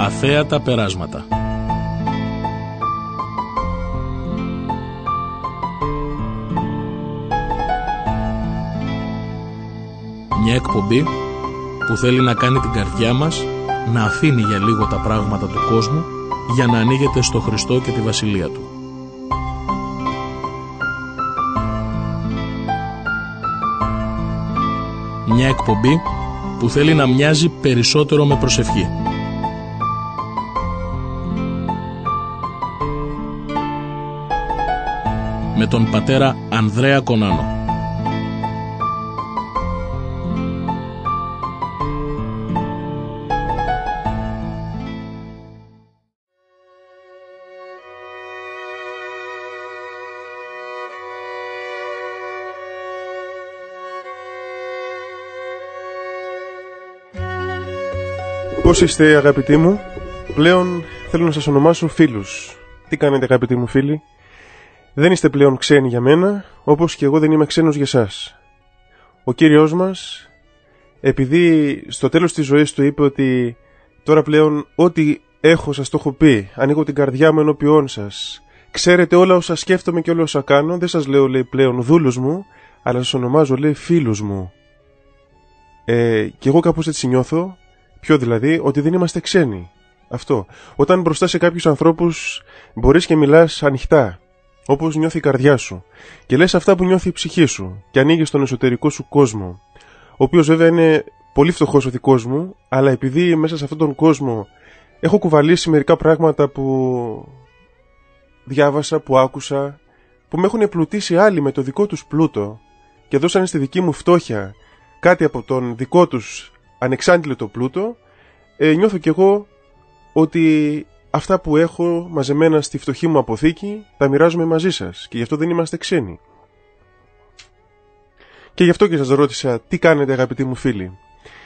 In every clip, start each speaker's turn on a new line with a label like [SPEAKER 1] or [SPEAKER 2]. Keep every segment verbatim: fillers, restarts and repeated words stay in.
[SPEAKER 1] Αθέατα περάσματα. Μια εκπομπή που θέλει να κάνει την καρδιά μας να αφήνει για λίγο τα πράγματα του κόσμου για να ανοίγεται στο Χριστό και τη Βασιλεία Του. Μια εκπομπή που θέλει να μοιάζει περισσότερο με προσευχή. Με τον πατέρα Ανδρέα Κονάνο.
[SPEAKER 2] Πώς είστε, αγαπητοί μου? Πλέον θέλω να σας ονομάσω φίλους. Τι κάνετε, αγαπητοί μου φίλοι? Δεν είστε πλέον ξένοι για μένα, όπως και εγώ δεν είμαι ξένος για σας. Ο Κύριος μας, επειδή στο τέλος της ζωής του είπε ότι τώρα πλέον ό,τι έχω σας το έχω πει, ανοίγω την καρδιά μου ενώπιόν σας, ξέρετε όλα όσα σκέφτομαι και όλα όσα κάνω, δεν σας λέω, λέει, πλέον δούλους μου, αλλά σας ονομάζω, λέει, φίλους μου. Ε, και εγώ κάπως έτσι νιώθω. Ποιο δηλαδή? Ότι δεν είμαστε ξένοι. Αυτό. Όταν μπροστά σε κάποιους ανθρώπους μπορείς και μιλάς ανοιχτά, όπως νιώθει η καρδιά σου, και λες αυτά που νιώθει η ψυχή σου, και ανοίγεις τον εσωτερικό σου κόσμο, ο οποίος βέβαια είναι πολύ φτωχός ο δικός μου, αλλά επειδή μέσα σε αυτόν τον κόσμο έχω κουβαλήσει μερικά πράγματα που διάβασα, που άκουσα, που με έχουν επλουτίσει άλλοι με το δικό τους πλούτο και δώσανε στη δική μου φτώχεια κάτι από τον δικό τους ανεξάντλητο πλούτο, ε, νιώθω κι εγώ ότι αυτά που έχω μαζεμένα στη φτωχή μου αποθήκη τα μοιράζομαι μαζί σας και γι' αυτό δεν είμαστε ξένοι. Και γι' αυτό και σας ρώτησα τι κάνετε, αγαπητοί μου φίλοι.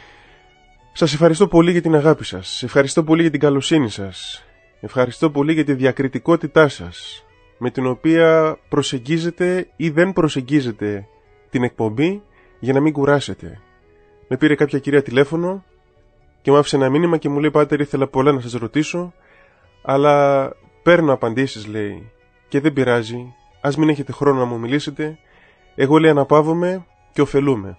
[SPEAKER 2] Σας ευχαριστώ πολύ για την αγάπη σας, ευχαριστώ πολύ για την καλοσύνη σας, ευχαριστώ πολύ για τη διακριτικότητά σας, με την οποία προσεγγίζετε ή δεν προσεγγίζετε την εκπομπή για να μην κουράσετε. Με πήρε κάποια κυρία τηλέφωνο και μου άφησε ένα μήνυμα και μου λέει: «Πάτερ, ήθελα πολλά να σας ρωτήσω, αλλά παίρνω απαντήσεις», λέει, «και δεν πειράζει, ας μην έχετε χρόνο να μου μιλήσετε, εγώ», λέει, «αναπαύομαι και ωφελούμε».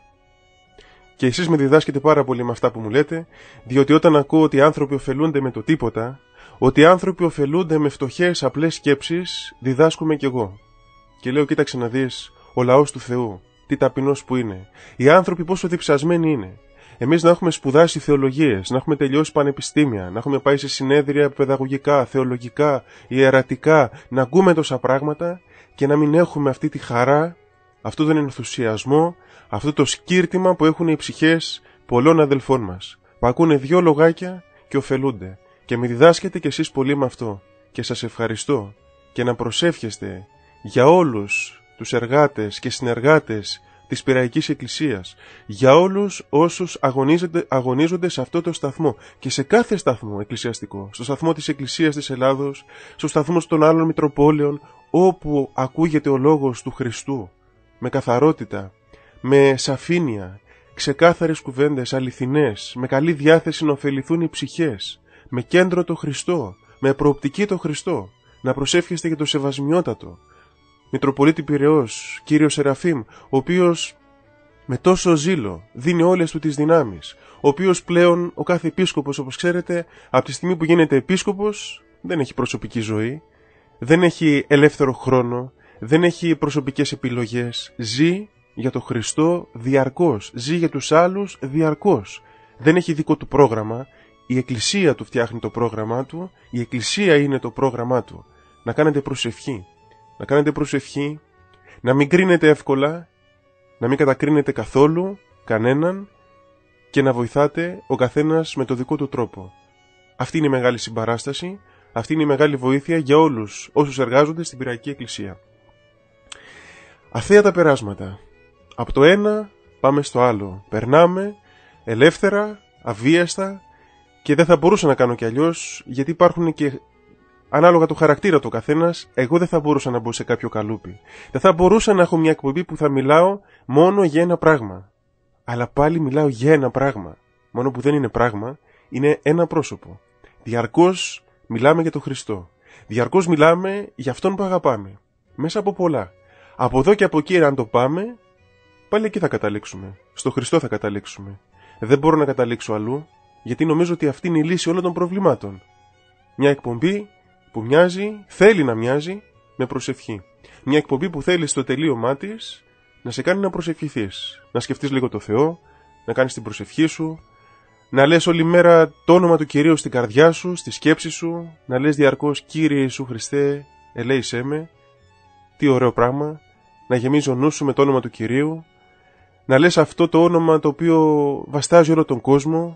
[SPEAKER 2] Και εσείς με διδάσκετε πάρα πολύ με αυτά που μου λέτε, διότι όταν ακούω ότι οι άνθρωποι ωφελούνται με το τίποτα, ότι οι άνθρωποι ωφελούνται με φτωχές απλές σκέψεις, διδάσκουμε κι εγώ. Και λέω: «Κοίταξε να δεις, ο λαός του Θεού, τι ταπεινός που είναι. Οι άνθρωποι πόσο διψασμένοι είναι. Εμείς να έχουμε σπουδάσει θεολογίες, να έχουμε τελειώσει πανεπιστήμια, να έχουμε πάει σε συνέδρια παιδαγωγικά, θεολογικά, ιερατικά, να ακούμε τόσα πράγματα και να μην έχουμε αυτή τη χαρά, αυτόν τον ενθουσιασμό, αυτό το σκύρτημα που έχουν οι ψυχές πολλών αδελφών μας, που ακούνε δυο λογάκια και ωφελούνται. Και με διδάσκετε κι εσείς πολύ με αυτό. Και σας ευχαριστώ. Και να προσεύχεστε για όλους τους εργάτες και συνεργάτες της Πειραϊκής Εκκλησίας, για όλους όσους αγωνίζονται, αγωνίζονται σε αυτό το σταθμό και σε κάθε σταθμό εκκλησιαστικό, στο σταθμό της Εκκλησίας της Ελλάδος, στο σταθμό των άλλων Μητροπόλεων, όπου ακούγεται ο λόγος του Χριστού με καθαρότητα, με σαφήνεια, ξεκάθαρες κουβέντες, αληθινές, με καλή διάθεση να ωφεληθούν οι ψυχές, με κέντρο το Χριστό, με προοπτική το Χριστό, να προσεύχεστε για το Σεβασμιότατο Μητροπολίτη Πειραιώς, κύριο Σεραφείμ, ο οποίος με τόσο ζήλο δίνει όλες του τις δυνάμεις, ο οποίος πλέον ο κάθε επίσκοπος, όπως ξέρετε, από τη στιγμή που γίνεται επίσκοπος, δεν έχει προσωπική ζωή, δεν έχει ελεύθερο χρόνο, δεν έχει προσωπικές επιλογές, ζει για το Χριστό διαρκώς, ζει για τους άλλους διαρκώς, δεν έχει δικό του πρόγραμμα, η Εκκλησία του φτιάχνει το πρόγραμμά του, η Εκκλησία είναι το πρόγραμμά του. Να κάνετε προσευχή. Να κάνετε προσευχή, να μην κρίνετε εύκολα, να μην κατακρίνετε καθόλου κανέναν και να βοηθάτε ο καθένας με το δικό του τρόπο. Αυτή είναι η μεγάλη συμπαράσταση, αυτή είναι η μεγάλη βοήθεια για όλους όσους εργάζονται στην Πειραϊκή Εκκλησία. Αθέατα περάσματα. Από το ένα πάμε στο άλλο. Περνάμε ελεύθερα, αβίαστα και δεν θα μπορούσα να κάνω κι αλλιώς, γιατί υπάρχουν και ανάλογα το χαρακτήρα του καθένας, εγώ δεν θα μπορούσα να μπω σε κάποιο καλούπι. Δεν θα μπορούσα να έχω μια εκπομπή που θα μιλάω μόνο για ένα πράγμα. Αλλά πάλι μιλάω για ένα πράγμα. Μόνο που δεν είναι πράγμα, είναι ένα πρόσωπο. Διαρκώς μιλάμε για τον Χριστό. Διαρκώς μιλάμε για Αυτόν που αγαπάμε. Μέσα από πολλά. Από εδώ και από εκεί, αν το πάμε, πάλι εκεί θα καταλήξουμε. Στο Χριστό θα καταλήξουμε. Δεν μπορώ να καταλήξω αλλού, γιατί νομίζω ότι αυτή είναι η λύση όλων των προβλημάτων. Μια εκπομπή που μοιάζει, θέλει να μοιάζει, με προσευχή. Μια εκπομπή που θέλει στο τελείωμά της να σε κάνει να προσευχηθείς. Να σκεφτείς λίγο το Θεό, να κάνεις την προσευχή σου, να λες όλη μέρα το όνομα του Κυρίου στην καρδιά σου, στη σκέψη σου, να λες διαρκώς Κύριε Ιησού Χριστέ, ελέησέ με. Τι ωραίο πράγμα, να γεμίζει ο νους σου με το όνομα του Κυρίου, να λες αυτό το όνομα το οποίο βαστάζει όλο τον κόσμο,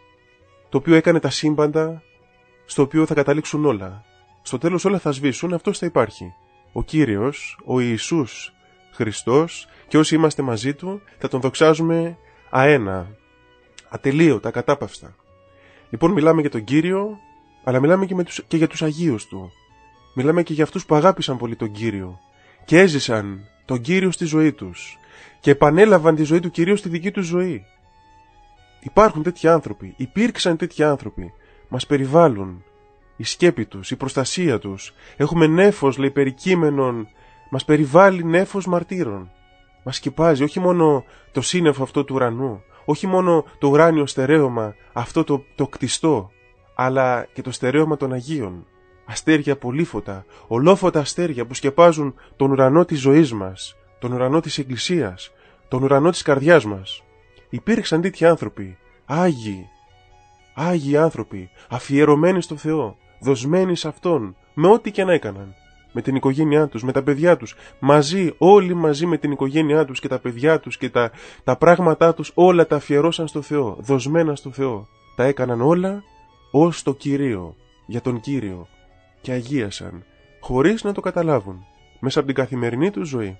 [SPEAKER 2] το οποίο έκανε τα σύμπαντα, στο οποίο θα καταλήξουν όλα. Στο τέλος όλα θα σβήσουν, αυτός θα υπάρχει. Ο Κύριος, ο Ιησούς Χριστός, και όσοι είμαστε μαζί Του θα Τον δοξάζουμε αένα, ατελείωτα, ακατάπαυστα. Λοιπόν, μιλάμε για τον Κύριο, αλλά μιλάμε και, με τους, και για τους Αγίους Του. Μιλάμε και για αυτούς που αγάπησαν πολύ τον Κύριο και έζησαν τον Κύριο στη ζωή τους και επανέλαβαν τη ζωή του Κυρίου στη δική τους ζωή. Υπάρχουν τέτοιοι άνθρωποι, υπήρξαν τέτοιοι άνθρωποι, μας περιβάλλουν, η σκέπη τους, η προστασία τους. Έχουμε νέφος, λέει, περικείμενον, μας περιβάλλει νέφος μαρτύρων. Μας σκεπάζει όχι μόνο το σύννεφο αυτό του ουρανού, όχι μόνο το ουράνιο στερέωμα, αυτό το, το κτιστό, αλλά και το στερέωμα των Αγίων. Αστέρια πολύφωτα, ολόφωτα αστέρια που σκεπάζουν τον ουρανό της ζωής μας, τον ουρανό της Εκκλησίας, τον ουρανό της καρδιάς μας. Υπήρξαν τέτοιοι άνθρωποι, Άγιοι, Άγιοι άνθρωποι, αφιερωμένοι στο Θεό, δοσμένοι σε Αυτόν, με ό,τι και να έκαναν, με την οικογένειά τους, με τα παιδιά τους, μαζί, όλοι μαζί με την οικογένειά τους και τα παιδιά τους και τα, τα πράγματά τους, όλα τα αφιερώσαν στο Θεό, δοσμένα στο Θεό. Τα έκαναν όλα ως το Κυρίο, για τον Κύριο, και αγίασαν, χωρίς να το καταλάβουν, μέσα από την καθημερινή τους ζωή.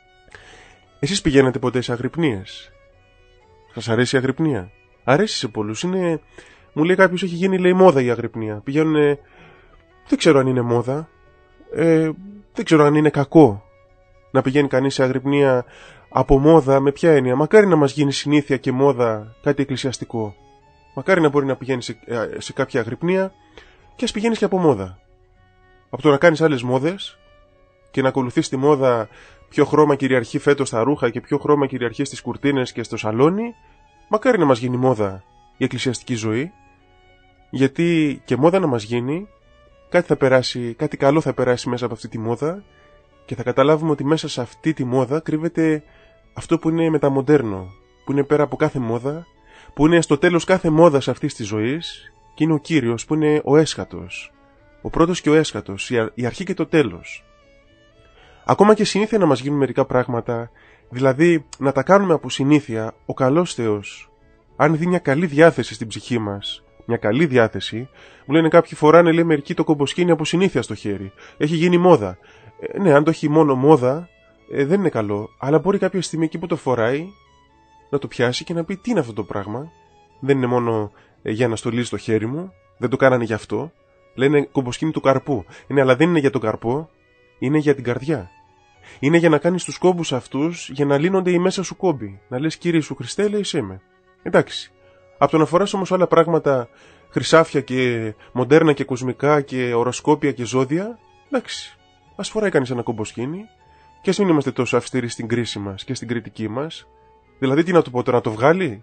[SPEAKER 2] Εσείς πηγαίνετε ποτέ σε αγρυπνίες? Σας αρέσει η αγρυπνία? Αρέσει σε πολλούς. Είναι... Μου λέει κάποιος, έχει γίνει, λέει, μόδα η αγρυπνία. Πηγαίνουνε... Δεν ξέρω αν είναι μόδα. Ε, δεν ξέρω αν είναι κακό να πηγαίνει κανείς σε αγρυπνία από μόδα. Με ποια έννοια? Μακάρι να μας γίνει συνήθεια και μόδα κάτι εκκλησιαστικό. Μακάρι να μπορεί να πηγαίνει σε, σε κάποια αγρυπνία και ας πηγαίνεις και από μόδα. Από το να κάνεις άλλες μόδες και να ακολουθείς τη μόδα, ποιο χρώμα κυριαρχεί φέτος στα ρούχα και ποιο χρώμα κυριαρχεί στις κουρτίνες και στο σαλόνι, μακάρι να μας γίνει μόδα η εκκλησιαστική ζωή, γιατί και μόδα να μας γίνει, κάτι θα περάσει, κάτι καλό θα περάσει μέσα από αυτή τη μόδα και θα καταλάβουμε ότι μέσα σε αυτή τη μόδα κρύβεται αυτό που είναι μεταμοντέρνο, που είναι πέρα από κάθε μόδα, που είναι στο τέλος κάθε μόδας αυτής της ζωής και είναι ο Κύριος, που είναι ο έσχατος, ο πρώτος και ο έσχατος, η αρχή και το τέλος. Ακόμα και συνήθεια να μας γίνουν μερικά πράγματα, δηλαδή να τα κάνουμε από συνήθεια, ο καλός Θεός, αν δει μια καλή διάθεση στην ψυχή μας, μια καλή διάθεση, μου λένε κάποιοι φοράνε, λέει, μερικοί το κομποσκίνι από συνήθεια στο χέρι. Έχει γίνει μόδα. Ε, ναι, αν το έχει μόνο μόδα, ε, δεν είναι καλό, αλλά μπορεί κάποια στιγμή εκεί που το φοράει να το πιάσει και να πει τι είναι αυτό το πράγμα. Δεν είναι μόνο ε, για να στολίζει το χέρι μου, δεν το κάνανε γι' αυτό. Λένε κομποσκίνι του καρπού. Ναι, αλλά δεν είναι για τον καρπό, είναι για την καρδιά. Είναι για να κάνεις τους κόμπους αυτούς για να λύνονται οι μέσα σου κόμποι. Να λες Κύριε Ιησού Χριστέ, λέει με. Εντάξει. Από το να φοράς όμως άλλα πράγματα, χρυσάφια και μοντέρνα και κοσμικά και οροσκόπια και ζώδια, εντάξει. Ας φοράει κανείς ένα κομποσκίνι και ας μην είμαστε τόσο αυστηροί στην κρίση μας και στην κριτική μας. Δηλαδή, τι να του πω τώρα, να το βγάλει?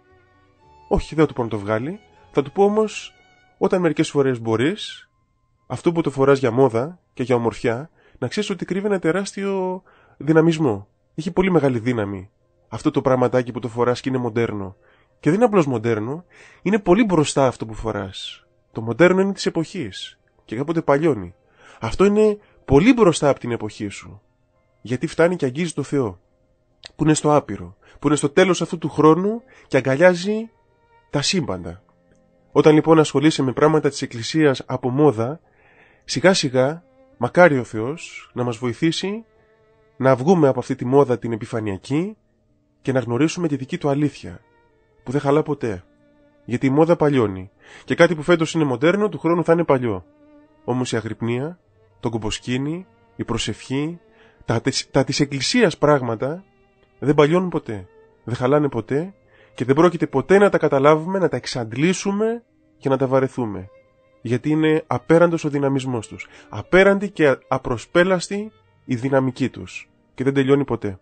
[SPEAKER 2] Όχι, δεν θα του πω να το βγάλει. Θα του πω όμως, όταν μερικές φορές μπορείς, αυτό που το φοράς για μόδα και για ομορφιά, να ξέρεις ότι κρύβει ένα τεράστιο δυναμισμό. Έχει πολύ μεγάλη δύναμη αυτό το πραγματάκι που το φοράς και είναι μοντέρνο. Και δεν είναι απλώς μοντέρνο, είναι πολύ μπροστά αυτό που φοράς. Το μοντέρνο είναι της εποχής και κάποτε παλιώνει. Αυτό είναι πολύ μπροστά από την εποχή σου. Γιατί φτάνει και αγγίζει το Θεό, που είναι στο άπειρο, που είναι στο τέλος αυτού του χρόνου και αγκαλιάζει τα σύμπαντα. Όταν λοιπόν ασχολείσαι με πράγματα της Εκκλησίας από μόδα, σιγά σιγά, μακάρι ο Θεός να μας βοηθήσει να βγούμε από αυτή τη μόδα την επιφανειακή και να γνωρίσουμε τη δική του αλήθεια, που δεν χαλά ποτέ. Γιατί η μόδα παλιώνει. Και κάτι που φέτος είναι μοντέρνο, του χρόνου θα είναι παλιό. Όμως η αγρυπνία, το κομποσκίνι, η προσευχή, τα, τα της Εκκλησίας πράγματα δεν παλιώνουν ποτέ. Δεν χαλάνε ποτέ και δεν πρόκειται ποτέ να τα καταλάβουμε, να τα εξαντλήσουμε και να τα βαρεθούμε. Γιατί είναι απέραντος ο δυναμισμός τους. Απέραντη και απροσπέλαστη η δυναμική τους. Και δεν τελειώνει ποτέ.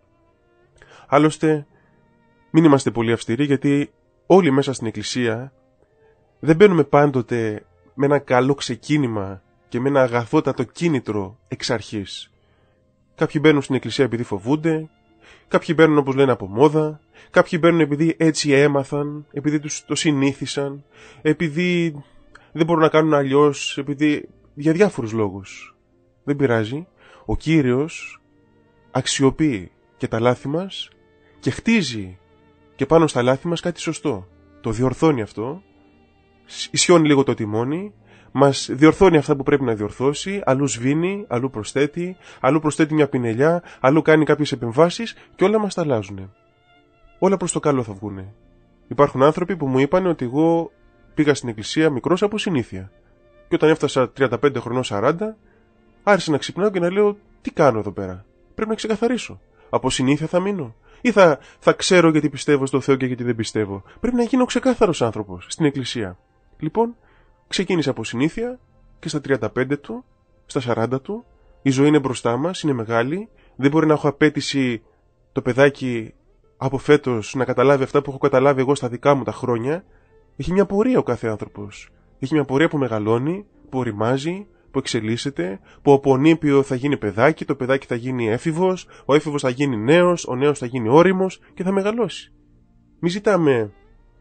[SPEAKER 2] Άλλωστε, μην είμαστε πολύ αυστηροί, γιατί όλοι μέσα στην Εκκλησία δεν μπαίνουμε πάντοτε με ένα καλό ξεκίνημα και με ένα αγαθότατο κίνητρο εξ αρχής. Κάποιοι μπαίνουν στην Εκκλησία επειδή φοβούνται, κάποιοι μπαίνουν όπως λένε από μόδα, κάποιοι μπαίνουν επειδή έτσι έμαθαν, επειδή τους το συνήθισαν, επειδή δεν μπορούν να κάνουν αλλιώς, επειδή για διάφορους λόγους. Δεν πειράζει. Ο Κύριος αξιοποιεί και τα λάθη μας και χτίζει και πάνω στα λάθη μας κάτι σωστό. Το διορθώνει αυτό, ισιώνει λίγο το τιμόνι, μας διορθώνει αυτά που πρέπει να διορθώσει, αλλού σβήνει, αλλού προσθέτει, αλλού προσθέτει μια πινελιά, αλλού κάνει κάποιες επεμβάσεις και όλα μας τα αλλάζουν. Όλα προς το καλό θα βγουνε. Υπάρχουν άνθρωποι που μου είπαν ότι εγώ πήγα στην εκκλησία μικρός από συνήθεια. Και όταν έφτασα τριάντα πέντε χρονών σαράντα, άρχισα να ξυπνάω και να λέω τι κάνω εδώ πέρα. Πρέπει να ξεκαθαρίσω. Από συνήθεια θα μείνω. Ή θα, θα ξέρω γιατί πιστεύω στο Θεό και γιατί δεν πιστεύω. Πρέπει να γίνω ξεκάθαρος άνθρωπος στην εκκλησία. Λοιπόν, ξεκίνησε από συνήθεια και στα τριάντα πέντε του, στα σαράντα του, η ζωή είναι μπροστά μας, είναι μεγάλη. Δεν μπορεί να έχω απέτηση το παιδάκι από φέτος να καταλάβει αυτά που έχω καταλάβει εγώ στα δικά μου τα χρόνια. Έχει μια πορεία ο κάθε άνθρωπος. Έχει μια πορεία που μεγαλώνει, που οριμάζει, που εξελίσσεται, που από νήπιο θα γίνει παιδάκι, το παιδάκι θα γίνει έφηβος, ο έφηβος θα γίνει νέος, ο νέος θα γίνει όριμος και θα μεγαλώσει. Μη ζητάμε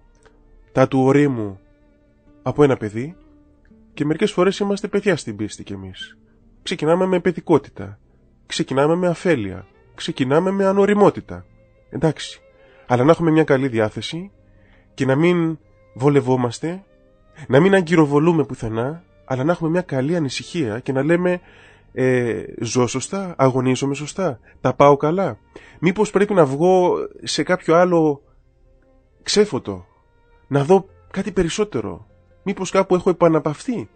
[SPEAKER 2] τα του ορίμου από ένα παιδί και μερικές φορές είμαστε παιδιά στην πίστη κι εμείς. Ξεκινάμε με παιδικότητα, ξεκινάμε με αφέλεια, ξεκινάμε με ανοριμότητα. Εντάξει, αλλά να έχουμε μια καλή διάθεση και να μην βολευόμαστε, να μην αγκυροβολούμε πουθενά, αλλά να έχουμε μια καλή ανησυχία και να λέμε ε, ζω σωστά, αγωνίζομαι σωστά, τα πάω καλά. Μήπως πρέπει να βγω σε κάποιο άλλο ξέφωτο, να δω κάτι περισσότερο. Μήπως κάπου έχω επαναπαυθεί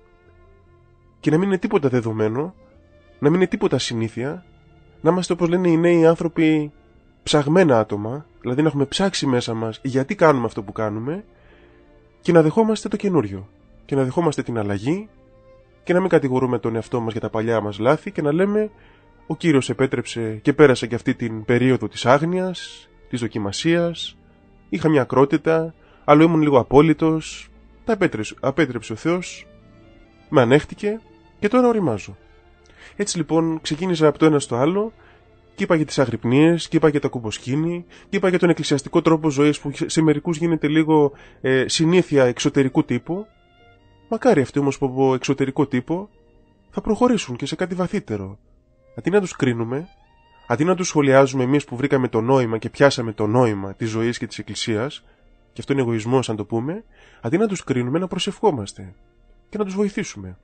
[SPEAKER 2] και να μην είναι τίποτα δεδομένο, να μην είναι τίποτα συνήθεια, να είμαστε όπως λένε οι νέοι άνθρωποι ψαγμένα άτομα, δηλαδή να έχουμε ψάξει μέσα μας γιατί κάνουμε αυτό που κάνουμε και να δεχόμαστε το καινούριο και να δεχόμαστε την αλλαγή και να μην κατηγορούμε τον εαυτό μας για τα παλιά μας λάθη και να λέμε ο Κύριος επέτρεψε και πέρασε και αυτή την περίοδο της άγνοιας, της δοκιμασίας, είχα μια ακρότητα, άλλο ήμουν λίγο απόλυτος, τα απέτρεψε, απέτρεψε ο Θεός, με ανέχτηκε και τώρα οριμάζω. Έτσι λοιπόν ξεκίνησα από το ένα στο άλλο και είπα για τις αγρυπνίες, και είπα για τα κουμποσκήνη, και είπα για τον εκκλησιαστικό τρόπο ζωής που σε μερικούς γίνεται λίγο ε, συνήθεια εξωτερικού τύπου. Μακάρι αυτοί όμως που από εξωτερικό τύπο θα προχωρήσουν και σε κάτι βαθύτερο. Αντί να τους κρίνουμε, αντί να τους σχολιάζουμε εμείς που βρήκαμε το νόημα και πιάσαμε το νόημα της ζωής και της εκκλησίας, και αυτό είναι εγωισμός αν το πούμε, αντί να τους κρίνουμε να προσευχόμαστε και να τους βοηθήσουμε.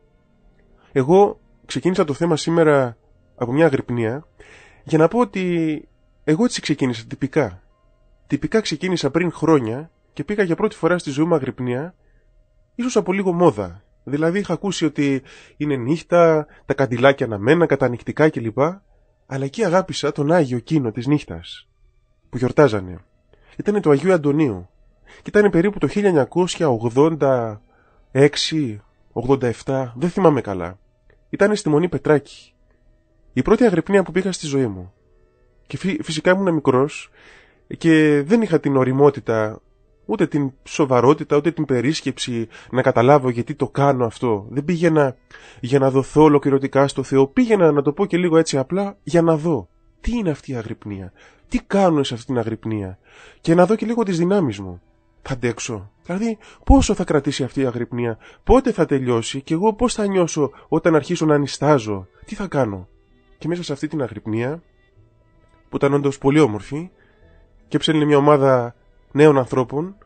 [SPEAKER 2] Εγώ ξεκίνησα το θέμα σήμερα από μια αγρυπνία για να πω ότι εγώ έτσι ξεκίνησα τυπικά. Τυπικά ξεκίνησα πριν χρόνια και πήγα για πρώτη φορά στη ζωή μου αγρυπνία, ίσως από λίγο μόδα. Δηλαδή είχα ακούσει ότι είναι νύχτα, τα καντιλάκια αναμένα, κατανυκτικά κλπ. Αλλά εκεί αγάπησα τον Άγιο εκείνο της νύχτας που γιορτάζανε. Ήταν το Αγίου Αντωνίου και ήταν περίπου το χίλια εννιακόσια ογδόντα έξι ογδόντα επτά, δεν θυμάμαι καλά. Ήταν στη Μονή Πετράκη. Η πρώτη αγρυπνία που πήγα στη ζωή μου. Και φυ- φυσικά ήμουν μικρός και δεν είχα την ωριμότητα, ούτε την σοβαρότητα, ούτε την περίσκεψη να καταλάβω γιατί το κάνω αυτό. Δεν πήγαινα για να δοθώ ολοκληρωτικά στο Θεό. Πήγαινα, να το πω και λίγο έτσι απλά, για να δω τι είναι αυτή η αγρυπνία. Τι κάνω σε αυτή την αγρυπνία. Και να δω και λίγο τις δυνάμεις μου. Θα αντέξω. Δηλαδή, πόσο θα κρατήσει αυτή η αγρυπνία, πότε θα τελειώσει και εγώ πώς θα νιώσω όταν αρχίσω να νηστάζω. Τι θα κάνω. Και μέσα σε αυτή την αγρυπνία, που ήταν όντως πολύ όμορφη, και έψελνε μια ομάδα νέων ανθρώπων,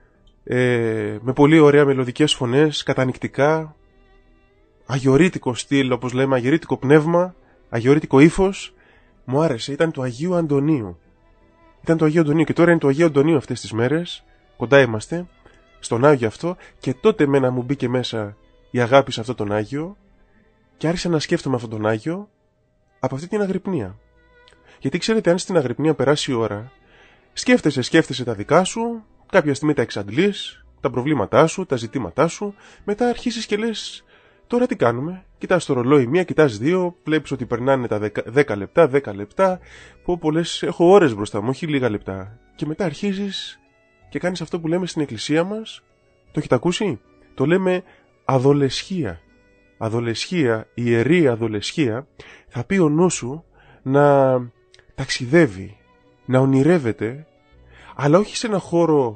[SPEAKER 2] ε, με πολύ ωραία μελωδικές φωνές, κατανυκτικά, αγιορείτικο στυλ, όπως λέμε, αγιορείτικο πνεύμα, αγιορείτικο ύφος, μου άρεσε. Ήταν το Αγίου Αντωνίου. Ήταν το Αγίου Αντωνίου και τώρα είναι το Αγίου Αντωνίου αυτές τις μέρες, κοντά είμαστε, στον Άγιο αυτό, και τότε μένα μου μπήκε μέσα η αγάπη σε αυτόν τον Άγιο και άρχισα να σκέφτομαι αυτόν τον Άγιο από αυτή την αγρυπνία. Γιατί ξέρετε, αν στην αγρυπνία περάσει η ώρα, σκέφτεσαι, σκέφτεσαι τα δικά σου, κάποια στιγμή τα εξαντλείς, τα προβλήματά σου, τα ζητήματά σου, μετά αρχίσεις και λες, τώρα τι κάνουμε? Κοιτάς το ρολόι μία, κοιτάς δύο, βλέπεις ότι περνάνε τα δέκα λεπτά, δέκα λεπτά, που πολλές έχω ώρες μπροστά μου, όχι λίγα λεπτά. Και μετά αρχίζεις και κάνεις αυτό που λέμε στην εκκλησία μας, το έχετε ακούσει? Το λέμε αδολεσχία. Αδολεσχία, ιερή αδολεσχία, θα πει ο νους σου να ταξιδεύει, να ονειρεύεται, αλλά όχι σε ένα χώρο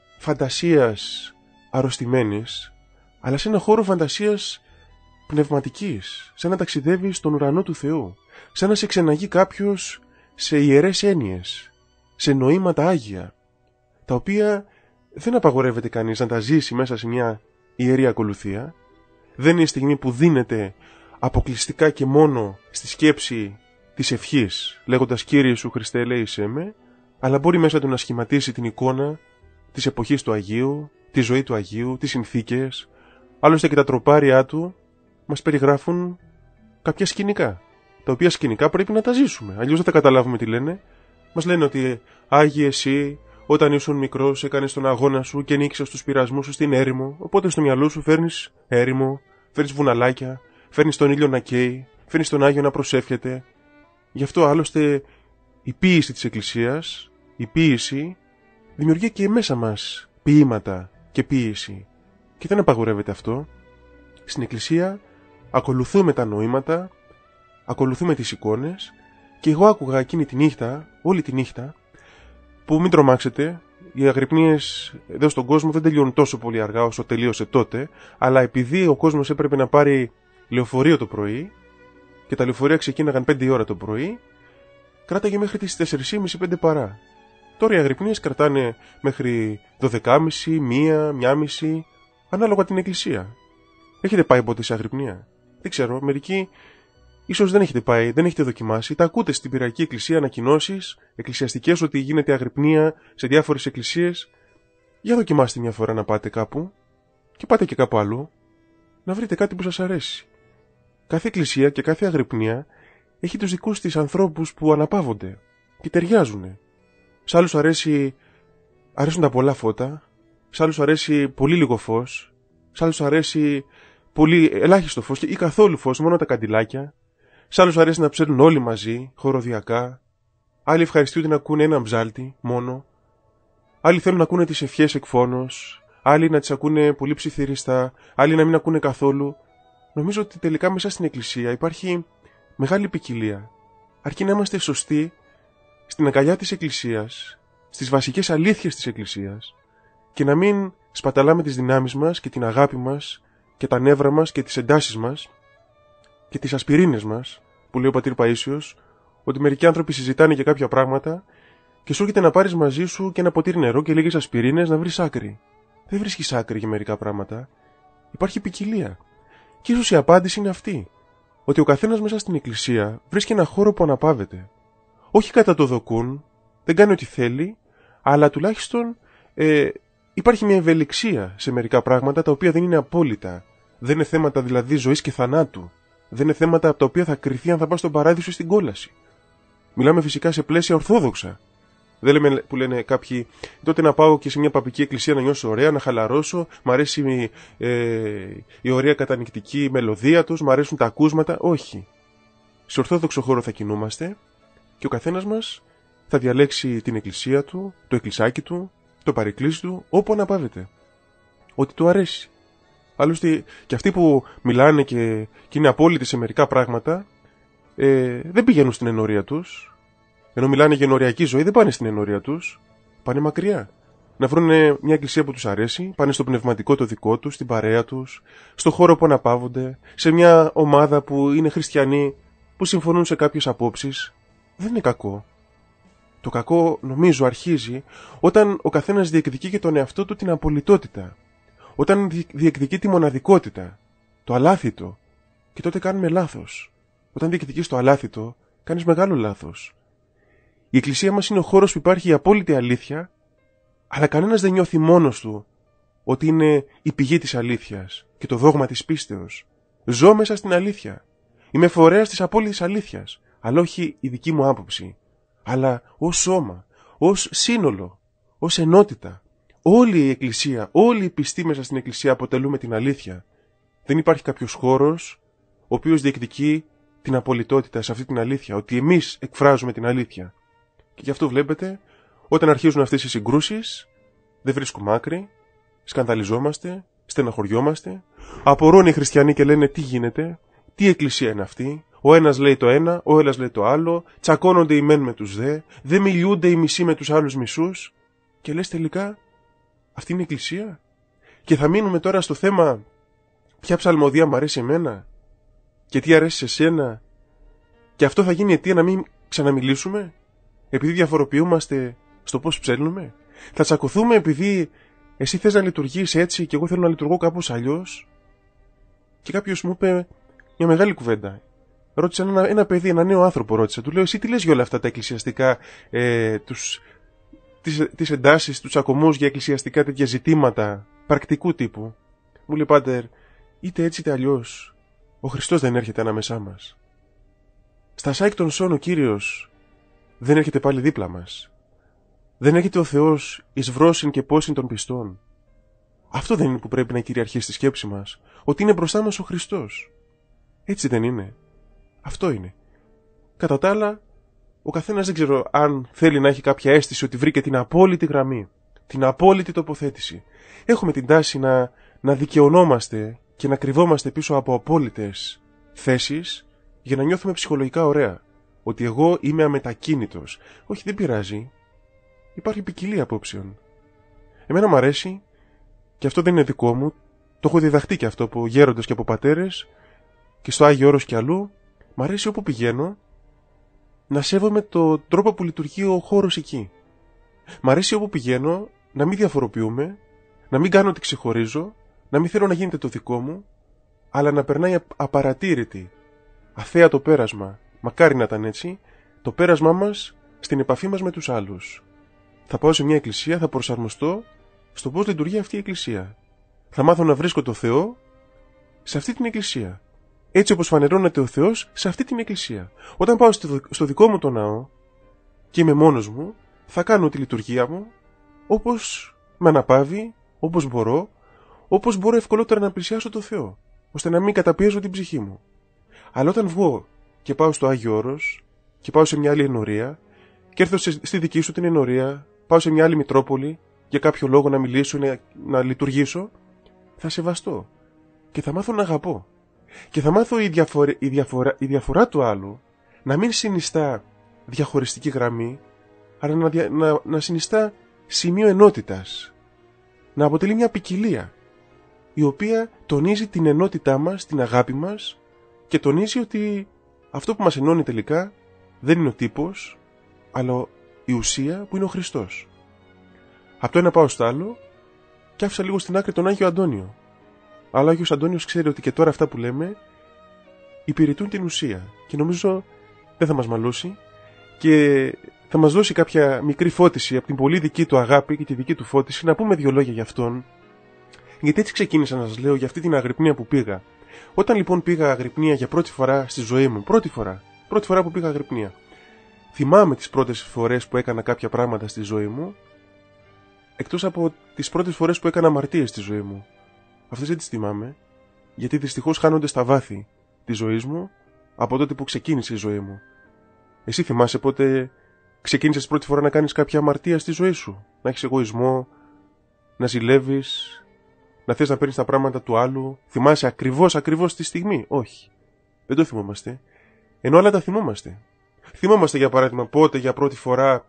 [SPEAKER 2] φαντασίας αρρωστημένης, αλλά σε ένα χώρο φαντασίας πνευματικής, σαν να ταξιδεύει στον ουρανό του Θεού, σαν να σε ξεναγεί κάποιος σε ιερές έννοιες, σε νοήματα άγια, τα οποία δεν απαγορεύεται κανείς να τα ζήσει μέσα σε μια ιερή ακολουθία. Δεν είναι η στιγμή που δίνεται αποκλειστικά και μόνο στη σκέψη της ευχής, λέγοντας «Κύριε Ιησού Χριστέ, ελέησέ με», αλλά μπορεί μέσα του να σχηματίσει την εικόνα της εποχής του Αγίου, τη ζωή του Αγίου, τις συνθήκες. Άλλωστε και τα τροπάρια του μας περιγράφουν κάποια σκηνικά, τα οποία σκηνικά πρέπει να τα ζήσουμε, αλλιώς δεν θα καταλάβουμε τι λένε. Μας λένε ότι «Άγιε εσύ, όταν ήσουν μικρός έκανες τον αγώνα σου και νίκησες τους πειρασμούς σου στην έρημο», οπότε στο μυαλό σου φέρνεις έρημο, φέρνεις βουναλάκια, φέρνεις τον ήλιο να καίει, φέρνεις τον Άγιο να προσεύχεται. Γι' αυτό άλλωστε η ποίηση της Εκκλησίας, η ποίηση δημιουργεί και μέσα μας ποίηματα και ποίηση. Και δεν απαγορεύεται αυτό. Στην Εκκλησία ακολουθούμε τα νοήματα, ακολουθούμε τις εικόνες, και εγώ άκουγα εκείνη τη νύχτα, όλη τη νύχτα, που μην τρομάξετε, οι αγρυπνίες εδώ στον κόσμο δεν τελειώνουν τόσο πολύ αργά όσο τελείωσε τότε, αλλά επειδή ο κόσμος έπρεπε να πάρει λεωφορείο το πρωί και τα λεωφορεία ξεκίναγαν πέντε η ώρα το πρωί, κράταγε μέχρι τις τέσσερις και μισή πέντε παρά. Τώρα οι αγρυπνίες κρατάνε μέχρι δώδεκα και μισή, μία, μία και μισή, ανάλογα την εκκλησία. Έχετε πάει ποτέ σε αγρυπνία? Δεν ξέρω, μερικοί ίσως δεν έχετε πάει, δεν έχετε δοκιμάσει. Τα ακούτε στην Πυριακή Εκκλησία ανακοινώσεις εκκλησιαστικές ότι γίνεται αγρυπνία σε διάφορες εκκλησίες. Για δοκιμάστε μια φορά να πάτε κάπου και πάτε και κάπου αλλού, να βρείτε κάτι που σας αρέσει. Κάθε εκκλησία και κάθε αγρυπνία έχει τους δικούς της ανθρώπους που αναπαύονται και ταιριάζουν. Σ' άλλους αρέσει, αρέσουν τα πολλά φώτα, σ' άλλους αρέσει πολύ λίγο φως, σ' άλλους αρέσει πολύ ελάχιστο φως ή καθόλου φως, μόνο τα καντιλάκια. Σ' άλλους αρέσει να ψέρνουν όλοι μαζί, χοροδιακά. Άλλοι ευχαριστούνται να ακούνε έναν ψάλτη μόνο. Άλλοι θέλουν να ακούνε τις ευχές εκφώνως. Άλλοι να τις ακούνε πολύ ψιθυριστά. Άλλοι να μην ακούνε καθόλου. Νομίζω ότι τελικά μέσα στην Εκκλησία υπάρχει μεγάλη ποικιλία. Αρκεί να είμαστε σωστοί στην αγκαλιά της Εκκλησίας, στις βασικές αλήθειες της Εκκλησίας, και να μην σπαταλάμε τις δυνάμεις μας και την αγάπη μας και τα νεύρα μας και τις εντάσεις μας και τις ασπιρίνες μας, που λέει ο πατήρ Παΐσιος, ότι μερικοί άνθρωποι συζητάνε για κάποια πράγματα και σου έρχεται να πάρεις μαζί σου και ένα ποτήρι νερό και λίγες ασπιρίνες να βρεις άκρη. Δεν βρίσκεις άκρη για μερικά πράγματα. Υπάρχει ποικιλία. Και ίσως η απάντηση είναι αυτή, ότι ο καθένας μέσα στην Εκκλησία βρίσκει ένα χώρο που αναπαύεται. Όχι κατά το δοκούν, δεν κάνει ό,τι θέλει, αλλά τουλάχιστον ε, υπάρχει μια ευελιξία σε μερικά πράγματα τα οποία δεν είναι απόλυτα. Δεν είναι θέματα δηλαδή ζωής και θανάτου. Δεν είναι θέματα από τα οποία θα κριθεί αν θα πας στον παράδεισο ή στην κόλαση. Μιλάμε φυσικά σε πλαίσια ορθόδοξα. Δεν λέμε που λένε κάποιοι, τότε να πάω και σε μια παπική εκκλησία να νιώσω ωραία, να χαλαρώσω, μ' αρέσει ε, η ωραία κατανυκτική μελωδία τους, μ' αρέσουν τα ακούσματα. Όχι. Σε ορθόδοξο χώρο θα κινούμαστε και ο καθένας μας θα διαλέξει την εκκλησία του, το εκκλησάκι του, το παρεκκλήσι του, όπου αναπαύεται. Ό,τι του αρέσει. Άλλωστε και αυτοί που μιλάνε και, και είναι απόλυτοι σε μερικά πράγματα, ε, δεν πηγαίνουν στην ενορία τους. Ενώ μιλάνε για ενοριακή ζωή, δεν πάνε στην ενορία τους. Πάνε μακριά. Να βρουν μια εκκλησία που τους αρέσει, πάνε στο πνευματικό το δικό τους, στην παρέα τους, στο χώρο που αναπαύονται, σε μια ομάδα που είναι χριστιανοί, που συμφωνούν σε κάποιες απόψεις. Δεν είναι κακό. Το κακό, νομίζω, αρχίζει όταν ο καθένας διεκδικεί και τον εαυτό του την απολυτότητα. Όταν διεκδικεί τη μοναδικότητα, το αλάθητο, και τότε κάνουμε λάθος. Όταν διεκδικείς το αλάθητο, κάνεις μεγάλο λάθος. Η εκκλησία μας είναι ο χώρος που υπάρχει η απόλυτη αλήθεια, αλλά κανένας δεν νιώθει μόνος του ότι είναι η πηγή της αλήθειας και το δόγμα της πίστεως. Ζω μέσα στην αλήθεια. Είμαι φορέας της απόλυτης αλήθειας, αλλά όχι η δική μου άποψη, αλλά ως σώμα, ως σύνολο, ως ενότητα, όλη η Εκκλησία, όλη η πιστή μέσα στην Εκκλησία αποτελούμε την αλήθεια. Δεν υπάρχει κάποιος χώρος ο οποίος διεκδικεί την απολυτότητα σε αυτή την αλήθεια, ότι εμείς εκφράζουμε την αλήθεια. Και γι' αυτό βλέπετε, όταν αρχίζουν αυτές οι συγκρούσεις, δεν βρίσκουμε άκρη, σκανδαλιζόμαστε, στεναχωριόμαστε, απορρώνουν οι χριστιανοί και λένε τι γίνεται, τι εκκλησία είναι αυτή, ο ένας λέει το ένα, ο ένας λέει το άλλο, τσακώνονται οι μεν με τους δε, δεν μιλούνται οι μισοί με τους άλλους μισούς, και λες τελικά, αυτή είναι η εκκλησία. Και θα μείνουμε τώρα στο θέμα ποια ψαλμοδία μου αρέσει εμένα και τι αρέσει σε σένα, και αυτό θα γίνει αιτία να μην ξαναμιλήσουμε, επειδή διαφοροποιούμαστε στο πώς ψέλνουμε. Θα τσακωθούμε επειδή εσύ θες να λειτουργείς έτσι και εγώ θέλω να λειτουργώ κάπως αλλιώς. Και κάποιος μου είπε μια μεγάλη κουβέντα. Ρώτησε ένα, ένα παιδί, ένα νέο άνθρωπο ρώτησε. Του λέω, εσύ τι λες για όλα αυτά τα εκκλησιαστικά, ε, τους, τις, τις εντάσεις, τους τσακωμούς για εκκλησιαστικά τέτοια ζητήματα πρακτικού τύπου. Μου λέει, πάτερ, είτε έτσι είτε αλλιώς, ο Χριστός δεν έρχεται ανάμεσά μας. Στα σάικ των σών ο Κύριος δεν έρχεται πάλι δίπλα μας. Δεν έρχεται ο Θεός εις βρόσιν και πόσιν των πιστών. Αυτό δεν είναι που πρέπει να κυριαρχεί στη σκέψη μας, ότι είναι μπροστά μας ο Χριστός. Έτσι δεν είναι. Αυτό είναι. Κατά τα άλλα, ο καθένας δεν ξέρω αν θέλει να έχει κάποια αίσθηση ότι βρήκε την απόλυτη γραμμή, την απόλυτη τοποθέτηση. Έχουμε την τάση να, να δικαιωνόμαστε και να κρυβόμαστε πίσω από απόλυτες θέσεις για να νιώθουμε ψυχολογικά ωραία. Ότι εγώ είμαι αμετακίνητος. Όχι, δεν πειράζει. Υπάρχει ποικιλία απόψεων. Εμένα μου αρέσει, και αυτό δεν είναι δικό μου, το έχω διδαχτεί και αυτό από γέροντες και από πατέρες και στο Άγιο Όρος και αλλού. Μ' αρέσει όπου πηγαίνω να σέβομαι το τρόπο που λειτουργεί ο χώρος εκεί. Μ' αρέσει όπου πηγαίνω να μην διαφοροποιούμε, να μην κάνω ότι ξεχωρίζω, να μην θέλω να γίνεται το δικό μου, αλλά να περνάει απαρατήρητη, αθέατο πέρασμα, μακάρι να ήταν έτσι, το πέρασμά μας στην επαφή μας με τους άλλους. Θα πάω σε μια εκκλησία, θα προσαρμοστώ στο πώς λειτουργεί αυτή η εκκλησία. Θα μάθω να βρίσκω το Θεό σε αυτή την εκκλησία. Έτσι όπως φανερώνεται ο Θεός σε αυτή την εκκλησία. Όταν πάω στο δικό μου το ναό και είμαι μόνος μου, θα κάνω τη λειτουργία μου όπως με αναπαύει, όπως μπορώ, όπως μπορώ ευκολότερα να πλησιάσω το Θεό, ώστε να μην καταπιέζω την ψυχή μου. Αλλά όταν βγω και πάω στο Άγιο Όρος και πάω σε μια άλλη ενορία και έρθω στη δική σου την ενορία, πάω σε μια άλλη Μητρόπολη για κάποιο λόγο να μιλήσω, να, να λειτουργήσω, θα σεβαστώ και θα μάθω να αγαπώ. Και θα μάθω η, διαφορε... η, διαφορά... η διαφορά του άλλου να μην συνιστά διαχωριστική γραμμή, αλλά να, δια... να... να συνιστά σημείο ενότητας. Να αποτελεί μια ποικιλία, η οποία τονίζει την ενότητά μας, την αγάπη μας, και τονίζει ότι αυτό που μας ενώνει τελικά δεν είναι ο τύπος, αλλά η ουσία που είναι ο Χριστός. Από το ένα πάω στο άλλο και άφησα λίγο στην άκρη τον Άγιο Αντώνιο. Αλλά ο Άγιος Αντώνιος ξέρει ότι και τώρα αυτά που λέμε υπηρετούν την ουσία και νομίζω δεν θα μας μαλώσει και θα μας δώσει κάποια μικρή φώτιση από την πολύ δική του αγάπη και τη δική του φώτιση, να πούμε δύο λόγια για αυτόν. Γιατί έτσι ξεκίνησα να σας λέω για αυτή την αγρυπνία που πήγα. Όταν λοιπόν πήγα αγρυπνία για πρώτη φορά στη ζωή μου, πρώτη φορά, πρώτη φορά που πήγα αγρυπνία, θυμάμαι τις πρώτες φορές που έκανα κάποια πράγματα στη ζωή μου, εκτός από τις πρώτες φορές που έκανα αμαρτίες στη ζωή μου. Αυτές δεν τις θυμάμαι, γιατί δυστυχώς χάνονται στα βάθη της ζωής μου από τότε που ξεκίνησε η ζωή μου. Εσύ θυμάσαι πότε ξεκίνησες πρώτη φορά να κάνεις κάποια αμαρτία στη ζωή σου? Να έχεις εγωισμό, να ζηλεύεις, να θες να παίρνεις τα πράγματα του άλλου? Θυμάσαι ακριβώς, ακριβώς τη στιγμή? Όχι. Δεν το θυμόμαστε. Ενώ άλλα τα θυμόμαστε. Θυμόμαστε για παράδειγμα πότε για πρώτη φορά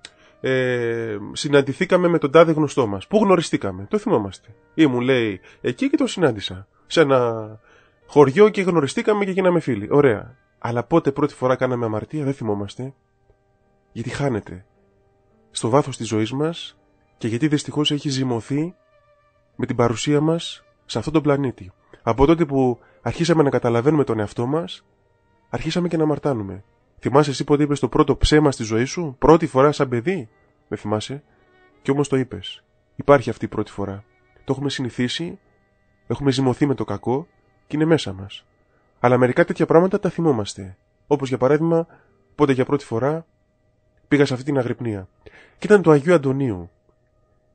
[SPEAKER 2] ε, συναντηθήκαμε με τον τάδε γνωστό μας. Πού γνωριστήκαμε? Το θυμόμαστε. Ή μου λέει εκεί και το συνάντησα. Σε ένα χωριό και γνωριστήκαμε και γίναμε φίλοι. Ωραία. Αλλά πότε πρώτη φορά κάναμε αμαρτία δεν θυμόμαστε. Γιατί χάνεται στο βάθος της ζωής μας και γιατί δυστυχώς έχει ζυμωθεί με την παρουσία μας σε αυτόν τον πλανήτη. Από τότε που αρχίσαμε να καταλαβαίνουμε τον εαυτό μας, αρχίσαμε και να αμαρτάνουμε. Θυμάσαι εσύ πότε είπες το πρώτο ψέμα στη ζωή σου? Πρώτη φορά σαν παιδί? Δεν θυμάσαι. Κι όμως το είπες. Υπάρχει αυτή η πρώτη φορά. Το έχουμε συνηθίσει, έχουμε ζυμωθεί με το κακό και είναι μέσα μας. Αλλά μερικά τέτοια πράγματα τα θυμόμαστε. Όπως για παράδειγμα, πότε για πρώτη φορά πήγα σε αυτή την αγρυπνία. Και ήταν του Αγίου Αντωνίου.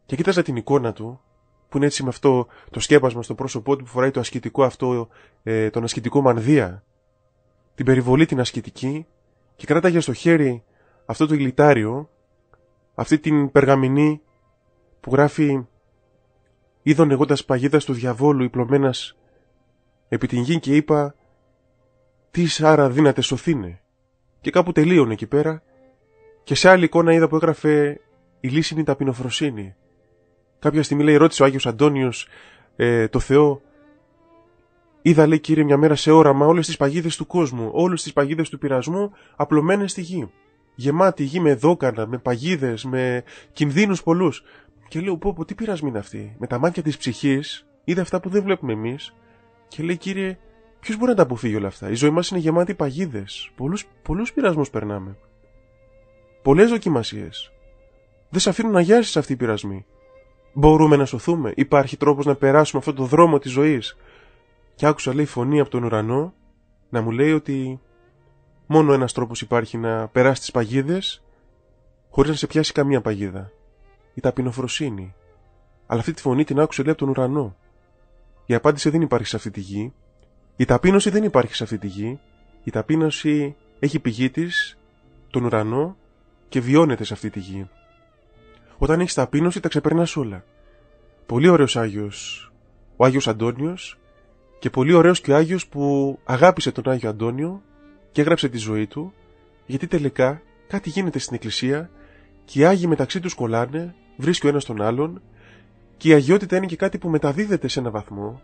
[SPEAKER 2] Και κοίταζα την εικόνα του, που είναι έτσι με αυτό το σκέπασμα στο πρόσωπό του που φοράει το ασκητικό αυτό, ε, τον ασκητικό μανδύα, την περιβολή την ασκητική, και κράταγε στο χέρι αυτό το ηλιτάριο, αυτή την περγαμηνή που γράφει «Είδον εγώ τας παγίδας του διαβόλου υπλωμένας επί την γη και είπα τι άρα δύναται σωθήνε». Και κάπου τελείωνε εκεί πέρα, και σε άλλη εικόνα είδα που έγραφε «Η λύση είναι η ταπεινοφροσύνη». Κάποια στιγμή, λέει, ρώτησε ο Άγιος Αντώνιος ε, το Θεό, «Είδα, λέει, Κύριε, μια μέρα σε όραμα όλες τις παγίδες του κόσμου, όλες τις παγίδες του πειρασμού απλωμένες στη γη. Γεμάτη γη με δόκανα, με παγίδες, με κινδύνους πολλούς». Και λέω, πω, πω, τι πειρασμοί είναι αυτοί? Με τα μάτια της ψυχής είδα αυτά που δεν βλέπουμε εμείς, και λέει, Κύριε, ποιος μπορεί να τα αποφύγει όλα αυτά? Η ζωή μας είναι γεμάτη παγίδες, πολλούς, πολλούς πειρασμούς περνάμε, πολλές δοκιμασίες. Δεν σε αφήνουν να γιάσεις αυτοί οι πειρασμοί. Μπορούμε να σωθούμε? Υπάρχει τρόπος να περάσουμε αυτόν τον δρόμο της ζωής? Και άκουσα, λέει, φωνή από τον ουρανό να μου λέει ότι μόνο ένας τρόπος υπάρχει να περάσει τις παγίδες χωρίς να σε πιάσει καμία παγίδα. Η ταπεινοφροσύνη. Αλλά αυτή τη φωνή την άκουσε, λέει, από τον ουρανό. Η απάντηση δεν υπάρχει σε αυτή τη γη. Η ταπείνωση δεν υπάρχει σε αυτή τη γη. Η ταπείνωση έχει πηγή της τον ουρανό και βιώνεται σε αυτή τη γη. Όταν έχεις ταπείνωση, τα ξεπερνάς όλα. Πολύ ωραίος Άγιος ο Άγιος Αντώνιος, και πολύ ωραίος και ο Άγιος που αγάπησε τον Άγιο Αντώνιο και έγραψε τη ζωή του, γιατί τελικά κάτι γίνεται στην Εκκλησία και οι Άγιοι μεταξύ τους κολλάνε, βρίσκει ο ένας τον άλλον, και η αγιότητα είναι και κάτι που μεταδίδεται σε έναν βαθμό,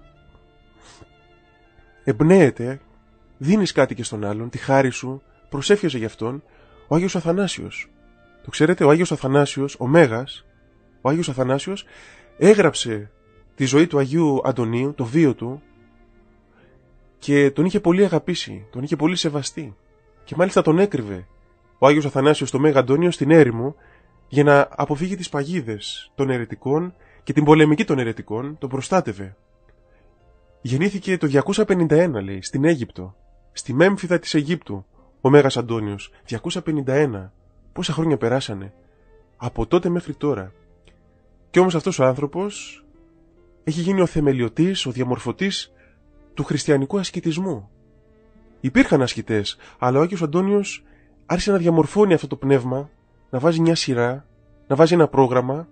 [SPEAKER 2] εμπνέεται, δίνεις κάτι και στον άλλον, τη χάρη σου, προσεύχεσαι γι' αυτόν. Ο Άγιος Αθανάσιος, το ξέρετε, ο Άγιος Αθανάσιος, ο Μέγας, ο Άγιος Αθανάσιος έγραψε τη ζωή του Αγίου Αντωνίου, το βίο του, και τον είχε πολύ αγαπήσει, τον είχε πολύ σεβαστεί, και μάλιστα τον έκρυβε ο Άγιος Αθανάσιος το Μέγα Αντώνιο στην έρημο για να αποφύγει τις παγίδες των αιρετικών και την πολεμική των αιρετικών, τον προστάτευε. Γεννήθηκε το διακόσια πενήντα ένα, λέει, στην Αίγυπτο, στη Μέμφυδα της Αιγύπτου, ο Μέγας Αντώνιος. διακόσια πενήντα ένα. Πόσα χρόνια περάσανε από τότε μέχρι τώρα. Και όμως αυτός ο άνθρωπος έχει γίνει ο θεμελιωτής, ο διαμορφωτής του χριστιανικού ασκητισμού. Υπήρχαν ασκητές, αλλά ο Άγιος Αντώνιος άρχισε να διαμορφώνει αυτό το πνεύμα, να βάζει μια σειρά, να βάζει ένα πρόγραμμα,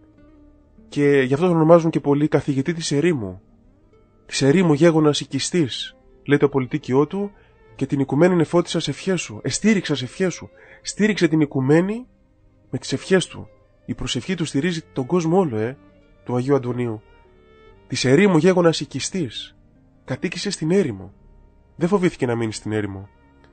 [SPEAKER 2] και γι' αυτό τον ονομάζουν και πολλοί καθηγητή της ερήμου. Της ερήμου γέγονας οικιστής, λέει το πολιτίκιό του, και την οικουμένη νεφώτισα σε ευχές σου. Εστήριξα σε ευχές σου. Στήριξε την οικουμένη με τις ευχές του. Η προσευχή του στηρίζει τον κόσμο όλο, ε, του Αγίου Αντωνίου. Της ερήμου γέγονας οικιστής. Κατοίκησε στην έρημο. Δεν φοβήθηκε να μείνει στην έρημο.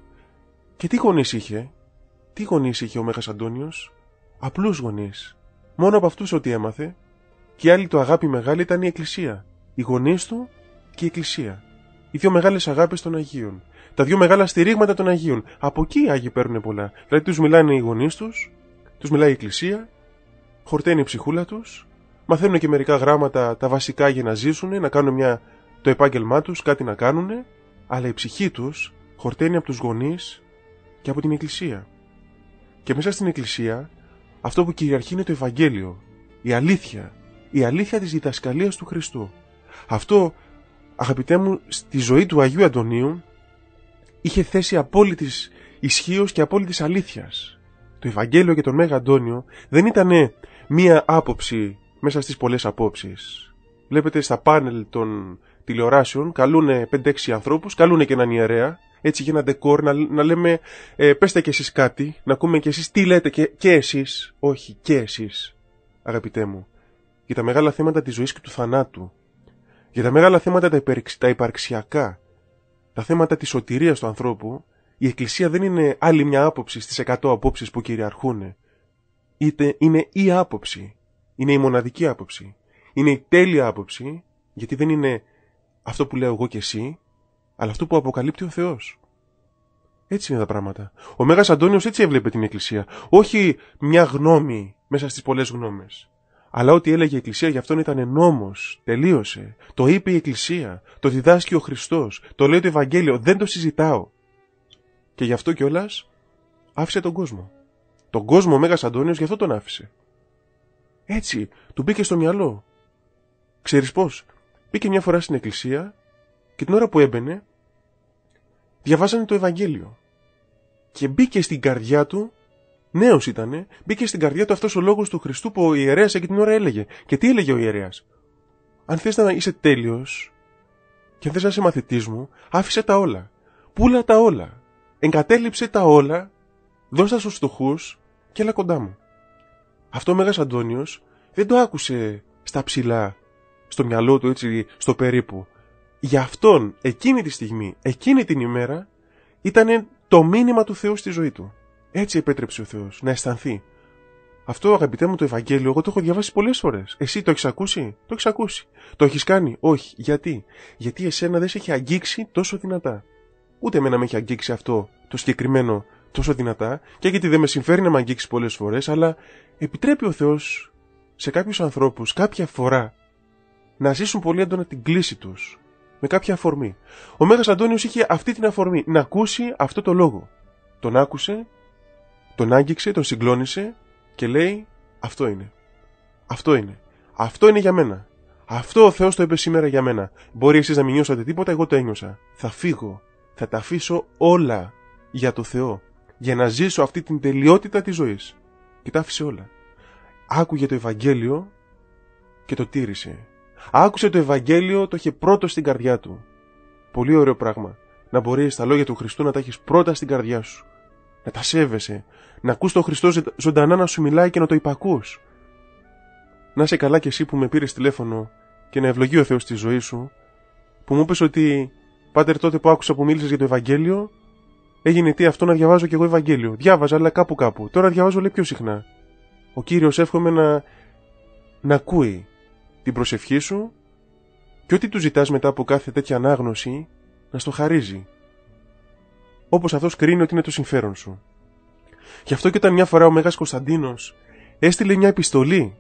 [SPEAKER 2] Και τι γονείς είχε? Τι γονείς είχε ο Μέγας Αντώνιος? Απλούς γονείς. Μόνο από αυτούς ό,τι έμαθε. Και η άλλη του αγάπη μεγάλη ήταν η Εκκλησία. Οι γονείς του και η Εκκλησία. Οι δύο μεγάλες αγάπες των Αγίων. Τα δύο μεγάλα στηρίγματα των Αγίων. Από εκεί οι Άγιοι παίρνουν πολλά. Δηλαδή τους μιλάνε οι γονείς τους, τους μιλάει η Εκκλησία, χορταίνει η ψυχούλα τους, μαθαίνουν και μερικά γράμματα τα βασικά για να ζήσουν, να κάνουν μια, το επάγγελμά τους, κάτι να κάνουν, αλλά η ψυχή τους χορταίνει από τους γονείς και από την Εκκλησία. Και μέσα στην Εκκλησία αυτό που κυριαρχεί είναι το Ευαγγέλιο, η αλήθεια, η αλήθεια της διδασκαλίας του Χριστού. Αυτό, αγαπητέ μου, στη ζωή του Αγίου Αντωνίου είχε θέση απόλυτης ισχύως και απόλυτης αλήθειας. Το Ευαγγέλιο για τον Μέγα Αντώνιο δεν ήταν μία άποψη μέσα στις πολλές απόψεις. Βλέπετε στα πάνελ των τηλεοράσεων καλούνε πέντε έξι ανθρώπους, καλούνε και έναν ιερέα, έτσι για ένα ντεκόρ, να, να λέμε ε, πέστε κι εσείς κάτι, να ακούμε κι εσείς τι λέτε, και, και εσείς, όχι και εσείς, αγαπητέ μου, για τα μεγάλα θέματα της ζωής και του θανάτου, για τα μεγάλα θέματα τα, υπερξ, τα υπαρξιακά, τα θέματα της σωτηρίας του ανθρώπου. Η Εκκλησία δεν είναι άλλη μια άποψη στις εκατό απόψεις που κυριαρχούν. Είτε είναι η άποψη, είναι η μοναδική άποψη, είναι η τέλεια άποψη, γιατί δεν είναι αυτό που λέω εγώ και εσύ, αλλά αυτό που αποκαλύπτει ο Θεός. Έτσι είναι τα πράγματα. Ο Μέγας Αντώνιος έτσι έβλεπε την Εκκλησία. Όχι μια γνώμη μέσα στις πολλές γνώμες, αλλά ό,τι έλεγε η Εκκλησία για αυτόν ήταν νόμος. Τελείωσε. Το είπε η Εκκλησία. Το διδάσκει ο Χριστός. Το λέει το Ευαγγέλιο. Δεν το συζητάω. Και γι' αυτό κιόλας άφησε τον κόσμο. Τον κόσμο ο Μέγας Αντώνιος γι' αυτό τον άφησε. Έτσι, του μπήκε στο μυαλό. Ξέρεις πώς? Μπήκε μια φορά στην εκκλησία και την ώρα που έμπαινε, διαβάζανε το Ευαγγέλιο. Και μπήκε στην καρδιά του, νέος ήτανε, μπήκε στην καρδιά του αυτός ο λόγος του Χριστού που ο ιερέας εκείνη την ώρα έλεγε. Και τι έλεγε ο ιερέας? Αν θες να είσαι τέλειος και αν θες να είσαι μαθητής μου, άφησε τα όλα. Πούλα τα όλα. Εγκατέλειψε τα όλα, δώσ' τα στους φτωχούς και έλα κοντά μου. Αυτό ο Μέγας Αντώνιος δεν το άκουσε στα ψηλά, στο μυαλό του, έτσι, στο περίπου. Για αυτόν εκείνη τη στιγμή, εκείνη την ημέρα, ήταν το μήνυμα του Θεού στη ζωή του. Έτσι επέτρεψε ο Θεός να αισθανθεί. Αυτό, αγαπητέ μου, το Ευαγγέλιο, εγώ το έχω διαβάσει πολλές φορές. Εσύ το έχεις ακούσει? Το έχεις ακούσει. Το έχεις κάνει? Όχι. Γιατί? Γιατί εσένα δεν σε έχει αγγίξει τόσο δυνατά. Ούτε εμένα με έχει αγγίξει αυτό το συγκεκριμένο τόσο δυνατά, και γιατί δεν με συμφέρει να με αγγίξει πολλές φορές, αλλά επιτρέπει ο Θεός σε κάποιους ανθρώπους κάποια φορά να ζήσουν πολύ έντονα την κλίση τους με κάποια αφορμή. Ο Μέγας Αντώνιος είχε αυτή την αφορμή, να ακούσει αυτό το λόγο. Τον άκουσε, τον άγγιξε, τον συγκλώνησε και λέει: αυτό είναι. Αυτό είναι. Αυτό είναι για μένα. Αυτό ο Θεός το είπε σήμερα για μένα. Μπορεί εσείς να μην νιώσατε τίποτα, εγώ το ένιωσα. Θα φύγω. Θα τα αφήσω όλα για το Θεό. Για να ζήσω αυτή την τελειότητα της ζωής. Και τα άφησε όλα. Άκουγε το Ευαγγέλιο και το τήρησε. Άκουσε το Ευαγγέλιο, το είχε πρώτο στην καρδιά του. Πολύ ωραίο πράγμα. Να μπορείς τα λόγια του Χριστού να τα έχεις πρώτα στην καρδιά σου. Να τα σέβεσαι. Να ακούς τον Χριστό ζωντανά να σου μιλάει και να το υπακούς. Να είσαι καλά κι εσύ που με πήρες τηλέφωνο και να ευλογεί ο Θεός στη ζωή σου, που μου είπες ότι, πάτερ, τότε που άκουσα που μίλησες για το Ευαγγέλιο, έγινε τι αυτό να διαβάζω κι εγώ Ευαγγέλιο. Διάβαζα, αλλά κάπου κάπου. Τώρα διαβάζω, λέει, πιο συχνά. Ο Κύριος, εύχομαι να, να ακούει την προσευχή σου και ό,τι του ζητάς μετά από κάθε τέτοια ανάγνωση να στο χαρίζει. Όπως αυτός κρίνει ότι είναι το συμφέρον σου. Γι' αυτό και όταν μια φορά ο Μέγας Κωνσταντίνος έστειλε μια επιστολή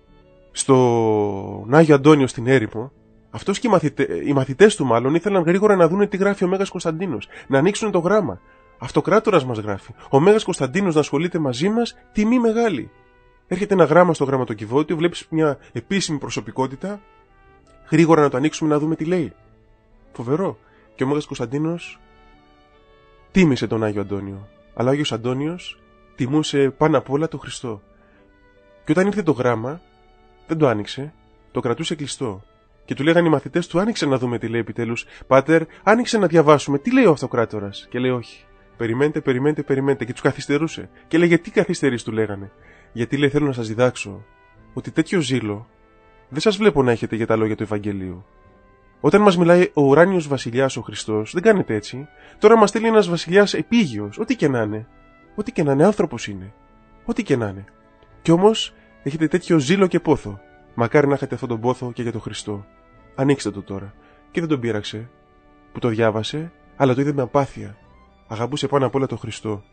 [SPEAKER 2] στον Άγιο Αντώνιο στην έρημο, αυτός και οι, μαθητε... οι μαθητές του μάλλον ήθελαν γρήγορα να δουν τι γράφει ο Μέγας Κωνσταντίνος, να ανοίξουν το γράμμα. Αυτοκράτορας μας γράφει. Ο Μέγας Κωνσταντίνος να ασχολείται μαζί μας, τιμή μεγάλη. Έρχεται ένα γράμμα στο γραμματοκιβώτιο, βλέπεις μια επίσημη προσωπικότητα, γρήγορα να το ανοίξουμε να δούμε τι λέει. Φοβερό. Και ο Μέγας Κωνσταντίνος τίμησε τον Άγιο Αντώνιο. Αλλά ο Άγιος Αντώνιος τιμούσε πάνω απ' όλα τον Χριστό. Και όταν ήρθε το γράμμα, δεν το άνοιξε, το κρατούσε κλειστό. Και του λέγανε οι μαθητές του: άνοιξε να δούμε τι λέει επιτέλους. Πάτερ, άνοιξε να διαβάσουμε. Τι λέει ο Αυτοκράτορας? Και λέει: όχι. Περιμένετε, περιμένετε, περιμένετε. Και τους καθυστερούσε. Και λέει: γιατί καθυστερείς, του λέγανε. Γιατί, λέει, θέλω να σας διδάξω ότι τέτοιο ζήλο δεν σας βλέπω να έχετε για τα λόγια του Ευαγγελίου. Όταν μας μιλάει ο ουράνιος βασιλιάς, ο Χριστός, δεν κάνετε έτσι. Τώρα μας στέλνει ένας βασιλιάς επίγειος, ό,τι και να είναι. Ό,τι και να είναι, άνθρωπος είναι. Ό,τι και να είναι. Κι όμως έχετε τέτοιο ζήλο και πόθο. Μακάρι να έχετε αυτόν τον πόθο και για τον Χριστό. Ανοίξτε το τώρα. Και δεν τον πείραξε που το διάβασε, αλλά το είδε με απάθεια. Αγαπούσε πάνω απ' όλα τον Χριστό.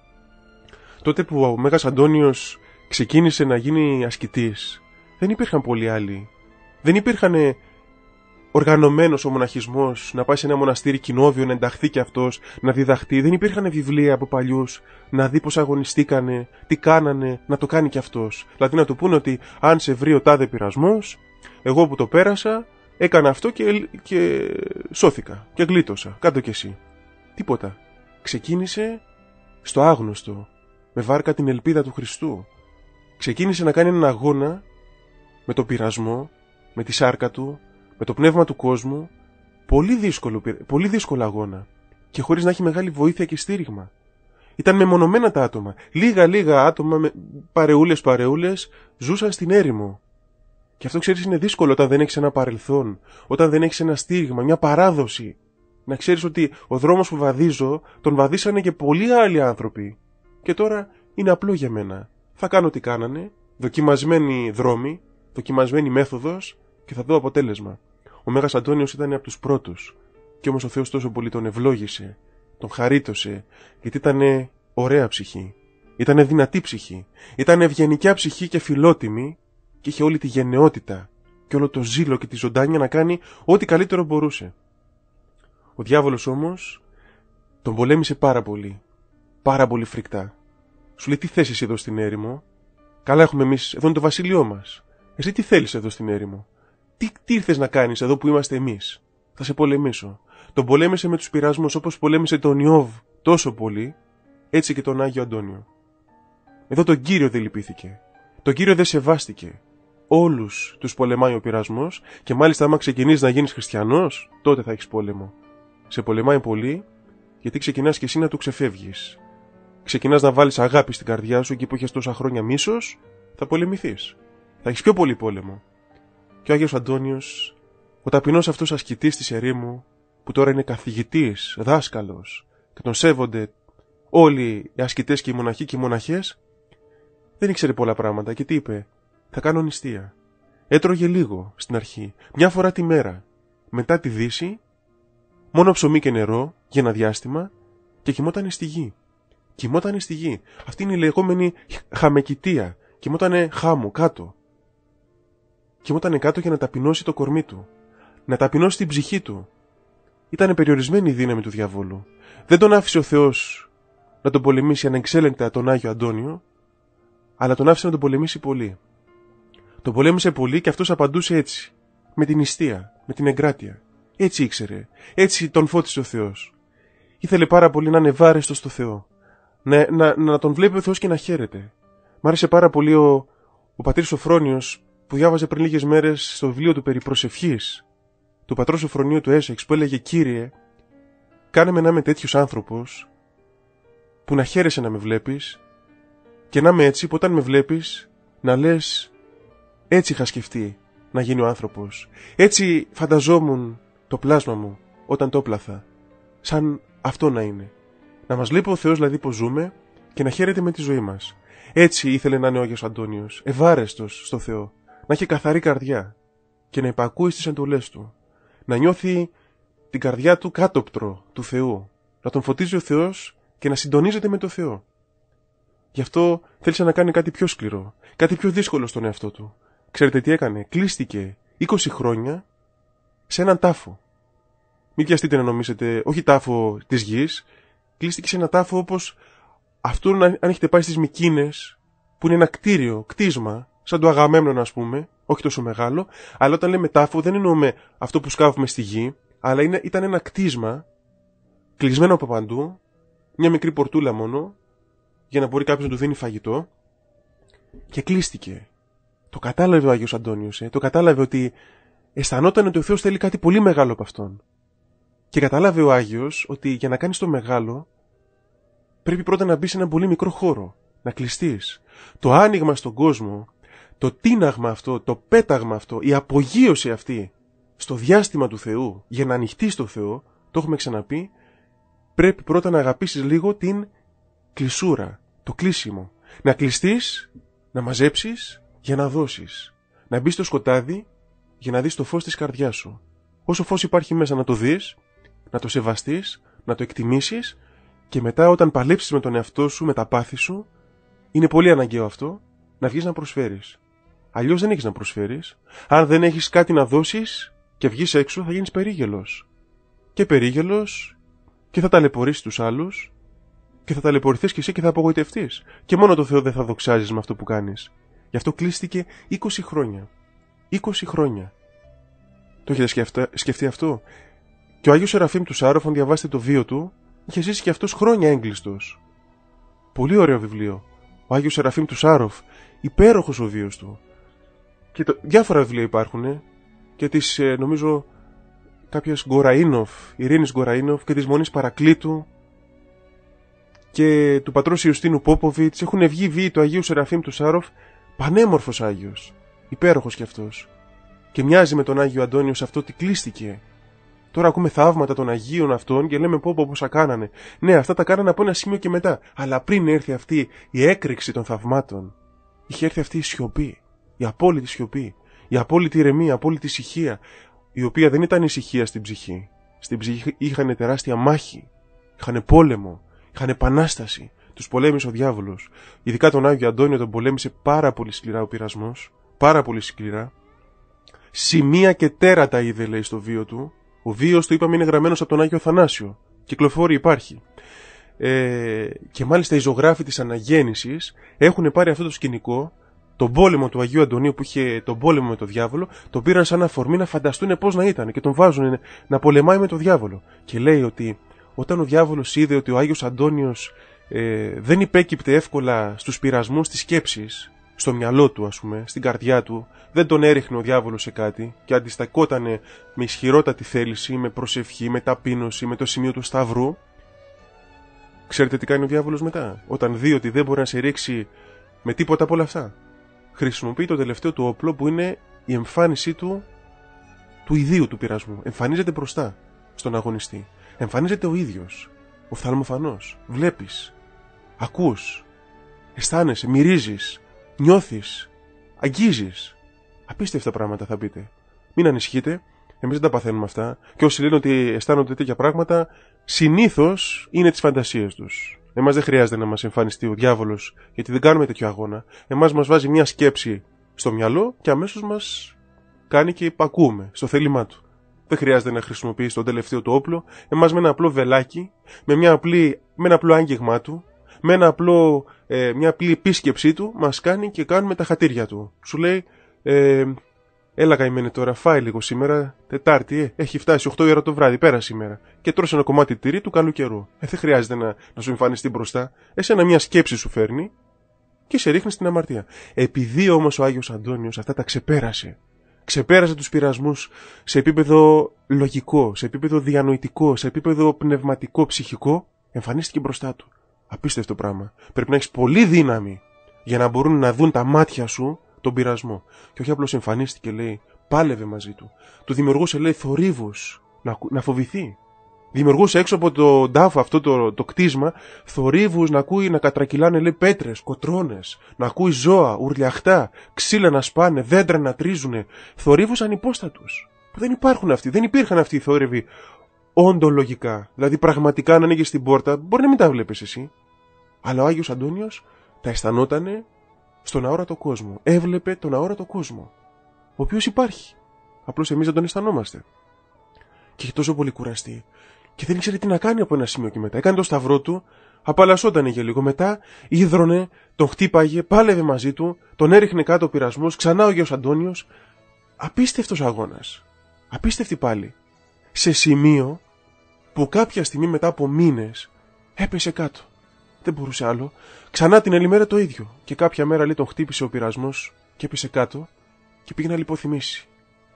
[SPEAKER 2] Τότε που ο Μέγας Αντώνιος ξεκίνησε να γίνει ασκητής, δεν υπήρχαν πολλοί άλλοι. Δεν υπήρχαν οργανωμένος ο μοναχισμός, να πάει σε ένα μοναστήρι κοινόβιο, να ενταχθεί κι αυτός, να διδαχτεί. Δεν υπήρχαν βιβλία από παλιούς, να δει πώς αγωνιστήκανε, τι κάνανε, να το κάνει κι αυτός. Δηλαδή να του πούνε ότι αν σε βρει ο τάδε πειρασμός, εγώ που το πέρασα, έκανα αυτό και, και σώθηκα και γλίτωσα. Κάτω κι εσύ. Τίποτα. Ξεκίνησε στο άγνωστο, με βάρκα την ελπίδα του Χριστού. Ξεκίνησε να κάνει έναν αγώνα με το πειρασμό, με τη σάρκα του, με το πνεύμα του κόσμου, πολύ δύσκολο, πολύ δύσκολο αγώνα και χωρίς να έχει μεγάλη βοήθεια και στήριγμα. Ήταν μεμονωμένα τα άτομα. Λίγα-λίγα άτομα, με παρεούλες παρεούλες, ζούσαν στην έρημο. Και αυτό, ξέρεις, είναι δύσκολο όταν δεν έχεις ένα παρελθόν, όταν δεν έχεις ένα στήριγμα, μια παράδοση. Να ξέρεις ότι ο δρόμος που βαδίζω τον βαδίσανε και πολλοί άλλοι άνθρωποι. Και τώρα είναι απλό για μένα. Θα κάνω τι κάνανε, δοκιμασμένη δρόμη, δοκιμασμένη μέθοδος και θα δω αποτέλεσμα. Ο Μέγας Αντώνιος ήταν από τους πρώτους. Κι όμως ο Θεός τόσο πολύ τον ευλόγησε, τον χαρίτωσε, γιατί ήταν ωραία ψυχή. Ήταν δυνατή ψυχή. Ήταν ευγενικιά ψυχή και φιλότιμη και είχε όλη τη γενναιότητα και όλο το ζήλο και τη ζωντάνια να κάνει ό,τι καλύτερο μπορούσε. Ο διάβολος όμως τον πολέμησε πάρα πολύ. Πάρα πολύ φρικτά. Σου λέει: τι θέσεις εδώ στην έρημο? Καλά έχουμε εμείς, εδώ είναι το βασίλειό μας. Εσύ τι θέλεις εδώ στην έρημο? Τι, τι ήρθες να κάνεις εδώ που είμαστε εμείς? Θα σε πολεμήσω. Τον πολέμησε με τους πειρασμούς, όπως πολέμησε τον Ιώβ τόσο πολύ, έτσι και τον Άγιο Αντώνιο. Εδώ τον Κύριο δεν λυπήθηκε. Τον Κύριο δεν σεβάστηκε. Όλους τους πολεμάει ο πειρασμός και μάλιστα άμα ξεκινήσεις να γίνεις χριστιανός, τότε θα έχεις πόλεμο. Σε πολεμάει πολύ, γιατί ξεκινάς και εσύ να του ξεφεύγεις. Ξεκινάς να βάλεις αγάπη στην καρδιά σου εκεί που έχεις τόσα χρόνια μίσος, θα πολεμηθείς. Θα έχεις πιο πολύ πόλεμο. Και ο Άγιος Αντώνιος, ο ταπεινός αυτός ασκητής της ερήμου, που τώρα είναι καθηγητής, δάσκαλος, και τον σέβονται όλοι οι ασκητές και οι μοναχοί και οι μοναχές, δεν ήξερε πολλά πράγματα και τι είπε? Θα κάνω νηστεία. Έτρωγε λίγο στην αρχή, μια φορά τη μέρα. Μετά τη δύση, μόνο ψωμί και νερό για ένα διάστημα και κοιμότανε στη γη. Κοιμότανε στη γη. Αυτή είναι η λεγόμενη χαμεκητία. Κοιμότανε χάμου, κάτω. Κοιμότανε κάτω για να ταπεινώσει το κορμί του. Να ταπεινώσει την ψυχή του. Ήτανε περιορισμένη η δύναμη του διαβόλου. Δεν τον άφησε ο Θεός να τον πολεμήσει ανεξέλεγκτα τον Άγιο Αντώνιο, αλλά τον άφησε να τον πολεμήσει πολύ. Τον πολέμησε πολύ και αυτός απαντούσε έτσι. Με την νηστεία, με την εγκράτεια. Έτσι ήξερε. Έτσι τον φώτισε ο Θεός. Ήθελε πάρα πολύ να είναι ευάρεστος στο Θεό. Να, να, να τον βλέπει ο Θεός και να χαίρεται. Μ' άρεσε πάρα πολύ ο, ο πατήρ Σοφρόνιος που διάβαζε πριν λίγες μέρες στο βιβλίο του περί προσευχής του πατρός Σοφρονίου του Έσεξ, που έλεγε: Κύριε, κάνε με να είμαι τέτοιος άνθρωπος που να χαίρεσαι να με βλέπεις και να είμαι έτσι που όταν με βλέπεις να λες έτσι είχα σκεφτεί να γίνει ο άνθρωπος. Έτσι φανταζόμουν το πλάσμα μου όταν το έπλαθα. Σαν αυτό να είναι. Να μας βλέπει ο Θεός δηλαδή πως ζούμε και να χαίρεται με τη ζωή μας. Έτσι ήθελε να είναι ο Άγιος Αντώνιος, ευάρεστος στο Θεό, να έχει καθαρή καρδιά και να υπακούει στις εντολές του. Να νιώθει την καρδιά του κάτωπτρο του Θεού, να τον φωτίζει ο Θεός και να συντονίζεται με το Θεό. Γι' αυτό θέλησε να κάνει κάτι πιο σκληρό, κάτι πιο δύσκολο στον εαυτό του. Ξέρετε τι έκανε? Κλείστηκε είκοσι χρόνια σε έναν τάφο. Μην βιαστείτε να νομίζετε, όχι τάφο της γης, κλείστηκε σε ένα τάφο όπως αυτό αν έχετε πάει στις Μικίνες, που είναι ένα κτίριο, κτίσμα, σαν το Αγαμέμνων ας πούμε, όχι τόσο μεγάλο, αλλά όταν λέμε τάφο δεν εννοούμε αυτό που σκάβουμε στη γη, αλλά είναι, ήταν ένα κτίσμα, κλεισμένο από παντού, μια μικρή πορτούλα μόνο, για να μπορεί κάποιος να του δίνει φαγητό, και κλείστηκε. Το κατάλαβε ο Άγιος Αντώνιος, ε, το κατάλαβε ότι αισθανόταν ότι ο Θεός θέλει κάτι πολύ μεγάλο από αυτόν. Και κατάλαβε ο Άγιος ότι για να κάνεις το μεγάλο, πρέπει πρώτα να μπεις σε ένα πολύ μικρό χώρο, να κλειστείς. Το άνοιγμα στον κόσμο, το τίναγμα αυτό, το πέταγμα αυτό, η απογείωση αυτή στο διάστημα του Θεού, για να ανοιχτείς στο Θεό, το έχουμε ξαναπεί, πρέπει πρώτα να αγαπήσεις λίγο την κλεισούρα, το κλείσιμο. Να κλειστείς, να μαζέψεις για να δώσεις. Να μπεις στο σκοτάδι για να δεις το φως της καρδιάς σου. Όσο φως υπάρχει μέσα να το δεις, να το σεβαστείς, να το εκτιμήσεις και μετά όταν παλέψεις με τον εαυτό σου, με τα πάθη σου, είναι πολύ αναγκαίο αυτό, να βγεις να προσφέρεις. Αλλιώς δεν έχεις να προσφέρεις. Αν δεν έχεις κάτι να δώσεις και βγεις έξω, θα γίνεις περίγελος. Και περίγελος και θα ταλαιπωρήσεις τους άλλους και θα ταλαιπωρηθείς και εσύ και θα απογοητευτείς. Και μόνο το Θεό δεν θα δοξάζεις με αυτό που κάνεις. Γι' αυτό κλείστηκε είκοσι χρόνια. είκοσι χρόνια. Το έχετε σκεφτεί αυτό? Και ο Άγιος Σεραφείμ του Σάροφ, αν διαβάσετε το βίο του, είχε ζήσει και αυτός χρόνια έγκλειστος. Πολύ ωραίο βιβλίο. Ο Άγιος Σεραφείμ του Σάροφ, υπέροχος ο βίος του. Και το, διάφορα βιβλία υπάρχουν, και της, ε, νομίζω, κάποιας Γκοραΐνοφ, Ειρήνης Γκοραΐνοφ και της Μονής Παρακλήτου και του πατρός Ιουστίνου Πόποβιτς. Έχουν βγει βίοι του Αγίου Σεραφείμ του Σάροφ, πανέμορφος Άγιος, υπέροχος κι αυτός. Και μοιάζει με τον Άγιο Αντώνιο σε αυτό ότι κλείστηκε. Τώρα ακούμε θαύματα των Αγίων αυτών και λέμε πω πω πόσα κάνανε. Ναι, αυτά τα κάνανε από ένα σημείο και μετά. Αλλά πριν έρθει αυτή η έκρηξη των θαυμάτων, είχε έρθει αυτή η σιωπή, η απόλυτη σιωπή, η απόλυτη ηρεμία, η απόλυτη ησυχία, η οποία δεν ήταν ησυχία στην ψυχή. Στην ψυχή είχαν τεράστια μάχη, είχαν πόλεμο, είχαν επανάσταση. Τους πολέμησε ο διάβολος. Ειδικά τον Άγιο Αντώνιο τον πολέμησε πάρα πολύ σκληρά ο πειρασμός, πάρα πολύ σκληρά. Σημεία και τέρατα είδε, λέει, στο βίο του. Ο βίος του, είπαμε, είναι γραμμένος από τον Άγιο Αθανάσιο. Κυκλοφόρη υπάρχει. Ε, και μάλιστα οι ζωγράφοι της Αναγέννησης έχουν πάρει αυτό το σκηνικό τον πόλεμο του Αγίου Αντωνίου που είχε τον πόλεμο με τον διάβολο, τον πήραν σαν αφορμή να φανταστούν πώς να ήταν και τον βάζουν να πολεμάει με τον διάβολο. Και λέει ότι όταν ο διάβολος είδε ότι ο Άγιος Αντώνιος ε, δεν υπέκυπτε εύκολα στους πειρασμούς της σκέψης, στο μυαλό του ας πούμε, στην καρδιά του, δεν τον έριχνε ο διάβολος σε κάτι και αντιστακότανε με ισχυρότατη θέληση, με προσευχή, με ταπείνωση, με το σημείο του σταυρού. Ξέρετε τι κάνει ο διάβολος μετά? Όταν δει ότι δεν μπορεί να σε ρίξει με τίποτα από όλα αυτά, χρησιμοποιεί το τελευταίο του όπλο που είναι η εμφάνισή του του ιδίου του πειρασμού. Εμφανίζεται μπροστά στον αγωνιστή. Εμφανίζεται ο ίδιος, οφθαλμοφανός. Βλέπεις, ακούς, αισθάνεσαι, μυρίζεις, νιώθεις, αγγίζεις. Απίστευτα πράγματα θα πείτε. Μην ανησυχείτε, εμείς δεν τα παθαίνουμε αυτά. Και όσοι λένε ότι αισθάνονται τέτοια πράγματα, συνήθως είναι τις φαντασίες τους. Εμάς δεν χρειάζεται να μας εμφανιστεί ο διάβολος, γιατί δεν κάνουμε τέτοιο αγώνα. Εμάς μας βάζει μια σκέψη στο μυαλό και αμέσως μας κάνει και υπακούμε στο θέλημά του. Δεν χρειάζεται να χρησιμοποιήσει τον τελευταίο του όπλο. Εμάς με ένα απλό βελάκι, με, μια απλή, με ένα απλό άγγιγμά του, με ένα απλό, ε, μια απλή επίσκεψή του, μας κάνει και κάνουμε τα χατήρια του. Σου λέει, ε, έλα καημένε τώρα, φάει λίγο σήμερα, Τετάρτη, ε, έχει φτάσει οκτώ η ώρα το βράδυ, πέρα σήμερα. Και τρως ένα κομμάτι τυρί του καλού καιρού. Ε, δεν χρειάζεται να, να σου εμφανιστεί μπροστά. Εσένα μια σκέψη σου φέρνει και σε ρίχνει στην αμαρτία. Επειδή όμως ο Άγιος Αντώνιος αυτά τα ξεπέρασε, ξεπέρασε τους πειρασμούς σε επίπεδο λογικό, σε επίπεδο διανοητικό, σε επίπεδο πνευματικό, ψυχικό, εμφανίστηκε μπροστά του. Απίστευτο πράγμα. Πρέπει να έχεις πολύ δύναμη για να μπορούν να δουν τα μάτια σου τον πειρασμό. Και όχι απλώς εμφανίστηκε, λέει, πάλευε μαζί του. Του δημιουργούσε, λέει, θορύβους να, να φοβηθεί. Δημιουργούσε έξω από το τάφο αυτό το, το κτίσμα θορύβους να ακούει να κατρακυλάνε, λέει, πέτρες, κοτρώνες, να ακούει ζώα, ουρλιαχτά, ξύλα να σπάνε, δέντρα να τρίζουνε, θορύβους ανυπόστατους. Που δεν υπάρχουν αυτοί, δεν υπήρχαν αυτοί οι θόρυβοι οντολογικά. Δηλαδή πραγματικά να ανοίγεις την πόρτα, μπορεί να μην τα βλέπεις εσύ. Αλλά ο Άγιος Αντώνιος τα αισθανότανε στον αόρατο κόσμο. Έβλεπε τον αόρατο κόσμο, ο οποίος υπάρχει. Απλώς εμείς δεν τον αισθανόμαστε. Και είχε τόσο πολύ κουραστεί. Και δεν ήξερε τι να κάνει από ένα σημείο και μετά. Έκανε το σταυρό του, απαλλασσότανε για λίγο. Μετά ίδρωνε, τον χτύπαγε, πάλευε μαζί του, τον έριχνε κάτω ο πειρασμός, ξανά ο Άγιος Αντώνιος. Απίστευτος αγώνας. Απίστευτη πάλι. Σε σημείο που κάποια στιγμή μετά από μήνες έπεσε κάτω. Δεν μπορούσε άλλο. Ξανά την άλλη μέρα το ίδιο. Και κάποια μέρα, λέει, τον χτύπησε ο πειρασμός και έπεσε κάτω και πήγε να λιποθυμήσει.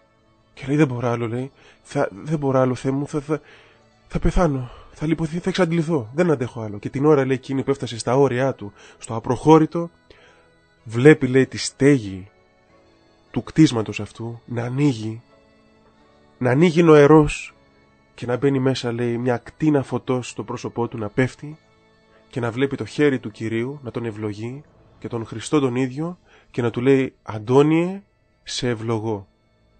[SPEAKER 2] Και λέει, δεν μπορώ άλλο, λέει. Θα, δεν μπορώ άλλο, Θεέ μου. Θα, θα, θα πεθάνω. Θα λιποθυμήσω, θα εξαντληθώ. Δεν αντέχω άλλο. Και την ώρα, λέει, εκείνη που έφτασε στα όρια του, στο απροχώρητο, βλέπει, λέει, τη στέγη του κτίσματος αυτού να ανοίγει. Να ανοίγει νοερός και να μπαίνει μέσα, λέει, μια ακτίνα φωτός στο πρόσωπό του να πέφτει και να βλέπει το χέρι του Κυρίου να τον ευλογεί και τον Χριστό τον ίδιο και να του λέει, Αντώνιε, σε ευλογώ.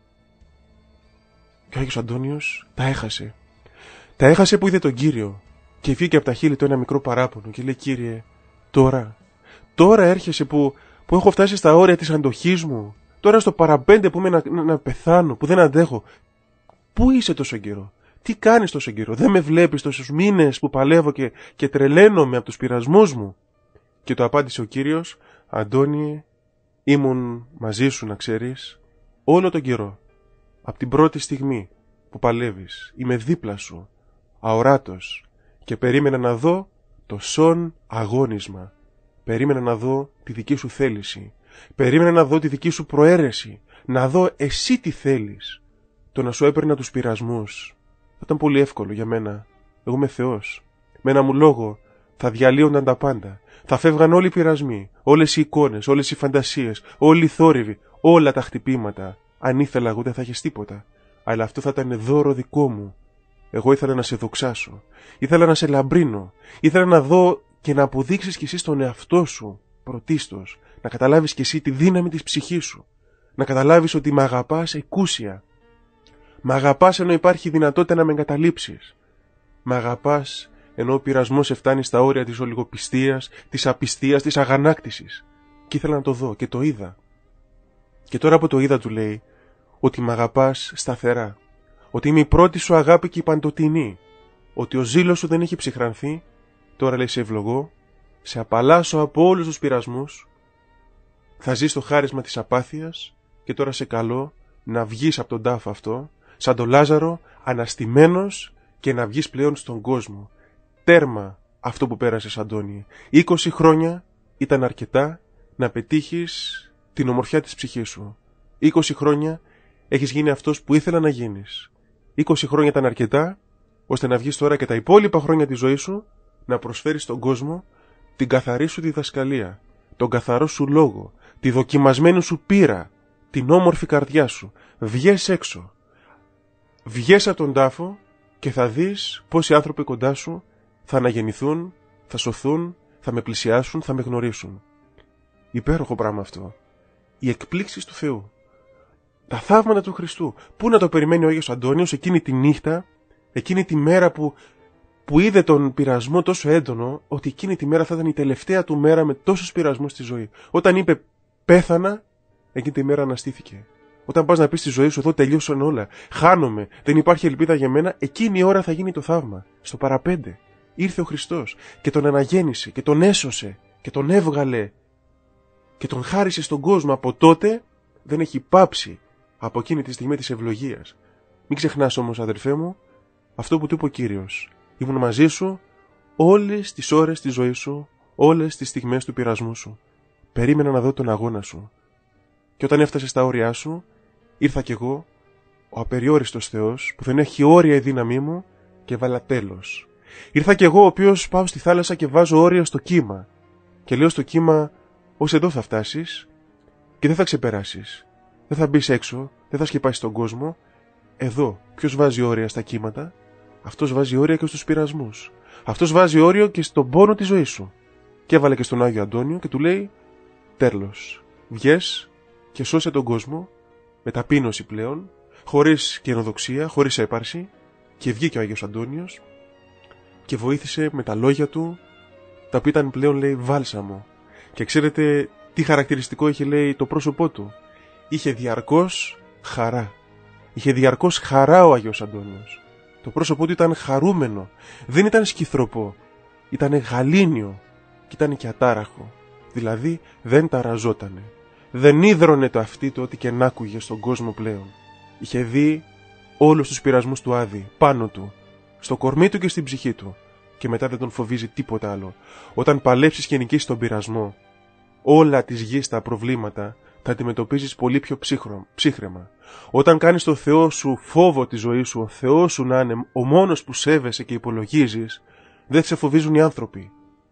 [SPEAKER 2] Και ο Άγιος Αντώνιος τα έχασε. Τα έχασε που είδε τον Κύριο και βγήκε από τα χείλη του ένα μικρό παράπονο και λέει, Κύριε, τώρα, τώρα έρχεσαι που, που έχω φτάσει στα όρια της αντοχής μου, τώρα στο παραπέντε που είμαι να, να, να πεθάνω, που δεν αντέχω. Πού είσαι τόσο καιρό? Τι κάνεις τόσο καιρό? Δεν με βλέπεις τόσους μήνες που παλεύω και, και τρελαίνομαι από τους πειρασμούς μου? Και το απάντησε ο Κύριος, Αντώνιε, ήμουν μαζί σου, να ξέρεις, όλο τον καιρό. Από την πρώτη στιγμή που παλεύεις, είμαι δίπλα σου, αοράτος, και περίμενα να δω το σον αγώνισμα. Περίμενα να δω τη δική σου θέληση. Περίμενα να δω τη δική σου προαίρεση. Να δω εσύ τι θέλεις. Το να σου έπαιρνα τους πειρασμούς θα ήταν πολύ εύκολο για μένα. Εγώ είμαι Θεός. Με ένα μου λόγο θα διαλύονταν τα πάντα. Θα φεύγαν όλοι οι πειρασμοί, όλες οι εικόνες, όλες οι φαντασίες, όλοι οι θόρυβοι, όλα τα χτυπήματα. Αν ήθελα εγώ δεν θα έχεις τίποτα. Αλλά αυτό θα ήταν δώρο δικό μου. Εγώ ήθελα να σε δοξάσω. Ήθελα να σε λαμπρύνω. Ήθελα να δω και να αποδείξεις κι εσύ στον εαυτό σου πρωτίστως. Να καταλάβεις κι εσύ τη δύναμη της ψυχής σου. Να καταλάβεις ότι με αγαπάς εκούσια. Μ' αγαπάς ενώ υπάρχει δυνατότητα να με εγκαταλείψεις. Μ' αγαπάς ενώ ο πειρασμός φτάνει στα όρια της ολιγοπιστίας, της απιστίας, της αγανάκτησης. Και ήθελα να το δω και το είδα. Και τώρα που το είδα του λέει ότι μ' αγαπάς σταθερά. Ότι είμαι η πρώτη σου αγάπη και η παντοτινή. Ότι ο ζήλος σου δεν έχει ψυχρανθεί. Τώρα λέει σε ευλογώ, σε απαλλάσσω από όλους τους πειρασμούς θα ζεις το χάρισμα της απάθειας και τώρα σε καλώ να βγεις από τον τάφο αυτό, σαν τον Λάζαρο, αναστημένος και να βγεις πλέον στον κόσμο. Τέρμα αυτό που πέρασες, Αντώνη. είκοσι χρόνια ήταν αρκετά να πετύχεις την ομορφιά της ψυχής σου. είκοσι χρόνια έχεις γίνει αυτός που ήθελα να γίνεις. είκοσι χρόνια ήταν αρκετά ώστε να βγεις τώρα και τα υπόλοιπα χρόνια της ζωής σου να προσφέρεις στον κόσμο την καθαρή σου διδασκαλία, τον καθαρό σου λόγο, τη δοκιμασμένη σου πείρα, την όμορφη καρδιά σου. Βγες έξω. Βγες από τον τάφο και θα δεις πόσοι άνθρωποι κοντά σου θα αναγεννηθούν, θα σωθούν, θα με πλησιάσουν, θα με γνωρίσουν. Υπέροχο πράγμα αυτό. Οι εκπλήξεις του Θεού. Τα θαύματα του Χριστού. Πού να το περιμένει ο Άγιος Αντώνιος εκείνη τη νύχτα, εκείνη τη μέρα που, που είδε τον πειρασμό τόσο έντονο, ότι εκείνη τη μέρα θα ήταν η τελευταία του μέρα με τόσους πειρασμούς στη ζωή. Όταν είπε πέθανα, εκείνη τη μέρα αναστήθηκε. Όταν πας να πεις στη ζωή σου εδώ τελειώσαν όλα, χάνομαι, δεν υπάρχει ελπίδα για μένα, εκείνη η ώρα θα γίνει το θαύμα. Στο παραπέντε ήρθε ο Χριστός και τον αναγέννησε και τον έσωσε και τον έβγαλε και τον χάρισε στον κόσμο. Από τότε δεν έχει πάψει από εκείνη τη στιγμή της ευλογίας. Μην ξεχνάς όμως, αδερφέ μου, αυτό που του είπε ο Κύριος. Ήμουν μαζί σου όλες τις ώρες της ζωής σου, όλες τις στιγμές του πειρασμού σου. Περίμενα να δω τον αγώνα σου. Και όταν έφτασε στα όρια σου, ήρθα κι εγώ, ο απεριόριστος Θεός, που δεν έχει όρια η δύναμή μου, και βάλα τέλος. Ήρθα κι εγώ, ο οποίος πάω στη θάλασσα και βάζω όρια στο κύμα. Και λέω στο κύμα, ως εδώ θα φτάσεις και δεν θα ξεπεράσεις. Δεν θα μπεις έξω, δεν θα σκεπάσεις τον κόσμο. Εδώ, ποιος βάζει όρια στα κύματα? Αυτός βάζει όρια και στους πειρασμούς. Αυτός βάζει όριο και στον πόνο της ζωής σου. Και έβαλε και στον Άγιο Αντώνιο και του λέει, τέλος, βγες και σώσε τον κόσμο με ταπείνωση πλέον, χωρίς καινοδοξία, χωρίς έπαρση. Και βγήκε ο Άγιος Αντώνιος και βοήθησε με τα λόγια του, τα οποία ήταν πλέον, λέει, βάλσαμο. Και ξέρετε τι χαρακτηριστικό είχε, λέει, το πρόσωπό του? Είχε διαρκώς χαρά. Είχε διαρκώς χαρά ο Άγιος Αντώνιος. Το πρόσωπό του ήταν χαρούμενο. Δεν ήταν σκυθροπό. Ήταν γαλήνιο και ήταν και ατάραχο. Δηλαδή δεν ταραζότανε. Δεν ίδρωνε το αυτί του ό,τι και να άκουγε στον κόσμο πλέον. Είχε δει όλους τους πειρασμούς του Άδη πάνω του, στο κορμί του και στην ψυχή του. Και μετά δεν τον φοβίζει τίποτα άλλο. Όταν παλέψεις και νικήσεις τον πειρασμό, όλα της γης τα προβλήματα θα αντιμετωπίζεις πολύ πιο ψύχρεμα. Όταν κάνεις το Θεό σου φόβο τη ζωή σου, ο Θεός σου να είναι ο μόνος που σέβεσαι και υπολογίζεις, δεν σε φοβίζουν οι άνθρωποι.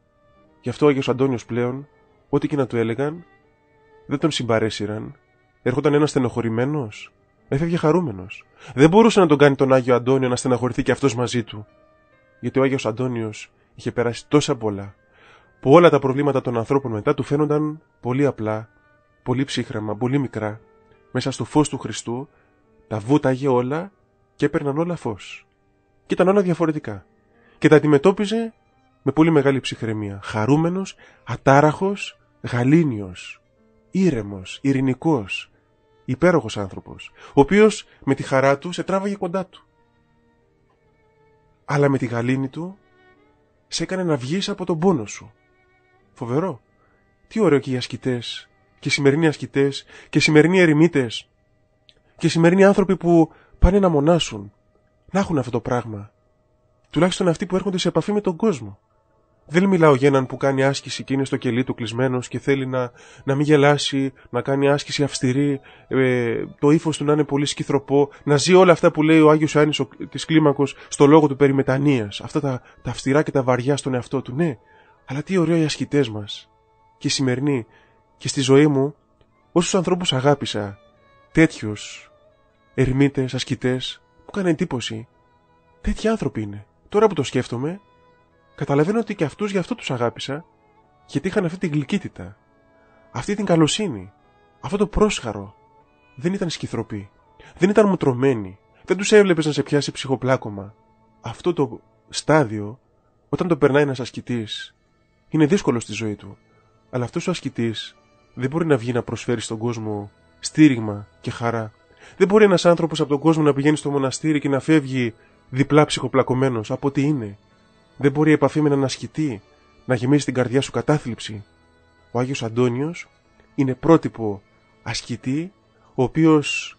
[SPEAKER 2] Γι' αυτό ο Άγιος Αντώνιος πλέον, ό,τι και να του έλεγαν, δεν τον συμπαρέσυραν. Έρχονταν ένας στενοχωρημένος, έφευγε χαρούμενος. Δεν μπορούσε να τον κάνει τον Άγιο Αντώνιο να στεναχωρηθεί και αυτός μαζί του. Γιατί ο Άγιος Αντώνιος είχε περάσει τόσα πολλά, που όλα τα προβλήματα των ανθρώπων μετά του φαίνονταν πολύ απλά, πολύ ψύχρεμα, πολύ μικρά. Μέσα στο φως του Χριστού τα βούταγε όλα και έπαιρναν όλα φως. Και ήταν όλα διαφορετικά. Και τα αντιμετώπιζε με πολύ μεγάλη ψυχραιμία. Χαρούμενος, ατάραχος, γαλήνιος, ήρεμος, ειρηνικός, υπέροχος άνθρωπος, ο οποίος με τη χαρά του σε τράβαγε κοντά του. Αλλά με τη γαλήνη του σε έκανε να βγεις από τον πόνο σου. Φοβερό. Τι ωραίο και οι ασκητές, και οι σημερινοί ασκητές, και οι σημερινοί ερημίτες, και οι σημερινοί άνθρωποι που πάνε να μονάσουν, να έχουν αυτό το πράγμα. Τουλάχιστον αυτοί που έρχονται σε επαφή με τον κόσμο. Δεν μιλάω για έναν που κάνει άσκηση και είναι στο κελί του κλεισμένος και θέλει να, να μην γελάσει, να κάνει άσκηση αυστηρή, ε, το ύφος του να είναι πολύ σκυθροπό, να ζει όλα αυτά που λέει ο Άγιος Ιωάννης της Κλίμακος στο λόγο του περί μετανοίας. Αυτά τα, τα αυστηρά και τα βαριά στον εαυτό του. Ναι, αλλά τι ωραίο οι ασκητές μας. Και οι σημερινοί. Και στη ζωή μου, όσους ανθρώπους αγάπησα, τέτοιους ερημίτες, ασκητές, μου έκανε εντύπωση. Τέτοιοι άνθρωποι είναι. Τώρα που το σκέφτομαι, καταλαβαίνω ότι και αυτούς γι' αυτό τους αγάπησα, γιατί είχαν αυτή την γλυκύτητα, αυτή την καλοσύνη, αυτό το πρόσχαρο. Δεν ήταν σκυθροποί, δεν ήταν μουτρωμένοι, δεν τους έβλεπες να σε πιάσει ψυχοπλάκωμα. Αυτό το στάδιο, όταν το περνάει ένας ασκητής, είναι δύσκολο στη ζωή του. Αλλά αυτός ο ασκητής δεν μπορεί να βγει να προσφέρει στον κόσμο στήριγμα και χαρά. Δεν μπορεί ένας άνθρωπος από τον κόσμο να πηγαίνει στο μοναστήρι και να φεύγει διπλά ψυχοπλακωμένος από ό,τι είναι. Δεν μπορεί η επαφή με έναν ασκητή να γεμίσει την καρδιά σου κατάθλιψη. Ο Άγιος Αντώνιος είναι πρότυπο ασκητή, ο οποίος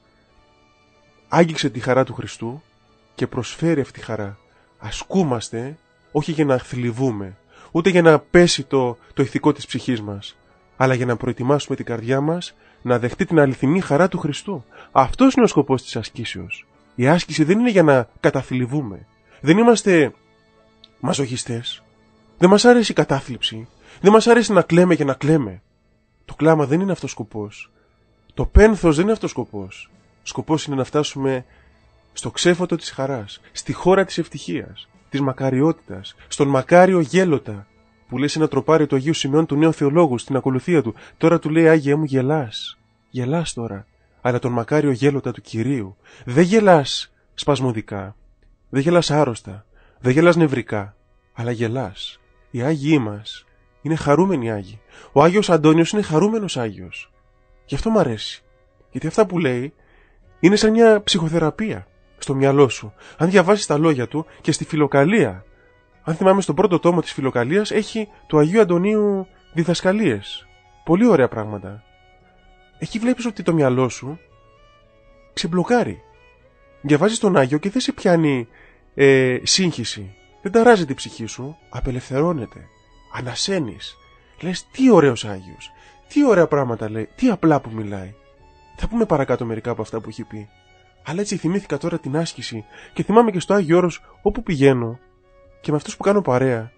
[SPEAKER 2] άγγιξε τη χαρά του Χριστού και προσφέρει αυτή τη χαρά. Ασκούμαστε όχι για να θλιβούμε, ούτε για να πέσει το, το ηθικό της ψυχής μας, αλλά για να προετοιμάσουμε την καρδιά μας να δεχτεί την αληθινή χαρά του Χριστού. Αυτός είναι ο σκοπός της ασκήσεως. Η άσκηση δεν είναι για να καταθλιβούμε. Δεν είμαστε μαζοχιστές. Δεν μας αρέσει η κατάθλιψη. Δεν μας αρέσει να κλαίμε και να κλαίμε. Το κλάμα δεν είναι αυτός ο σκοπός. Το πένθος δεν είναι αυτός ο σκοπός. Σκοπός είναι να φτάσουμε στο ξέφωτο της χαράς, στη χώρα της ευτυχίας, της μακαριότητας, στον μακάριο γέλοτα, που λέει σε ένα τροπάριο του Αγίου Σημειών του Νέου Θεολόγου στην ακολουθία του. Τώρα του λέει, Άγιε μου, γελάς. Γελάς τώρα. Αλλά τον μακάριο γέλοτα του Κυρίου. Δεν γελάς σπασμωδικά. Δεν γελάς άρρωστα. Δεν γελάς νευρικά. Αλλά γελάς. Οι Άγιοι μας είναι χαρούμενοι Άγιοι. Ο Άγιος Αντώνιος είναι χαρούμενος Άγιος. Γι' αυτό μ' αρέσει. Γιατί αυτά που λέει είναι σαν μια ψυχοθεραπεία στο μυαλό σου. Αν διαβάσεις τα λόγια του και στη Φιλοκαλία, αν θυμάμαι στον πρώτο τόμο της Φιλοκαλίας, έχει του Αγίου Αντωνίου διδασκαλίες. Πολύ ωραία πράγματα. Εκεί βλέπεις ότι το μυαλό σου ξεμπλοκάρει. Διαβάζεις τον Άγιο και δεν σε πιάνει ε, σύγχυση. Δεν ταράζει την ψυχή σου. Απελευθερώνεται. Ανασένεις. Λες, τι ωραίος Άγιος. Τι ωραία πράγματα λέει. Τι απλά που μιλάει. Θα πούμε παρακάτω μερικά από αυτά που έχει πει. Αλλά έτσι θυμήθηκα τώρα την άσκηση και θυμάμαι και στο Άγιο Όρος όπου πηγαίνω και με αυτούς που κάνω παρέα.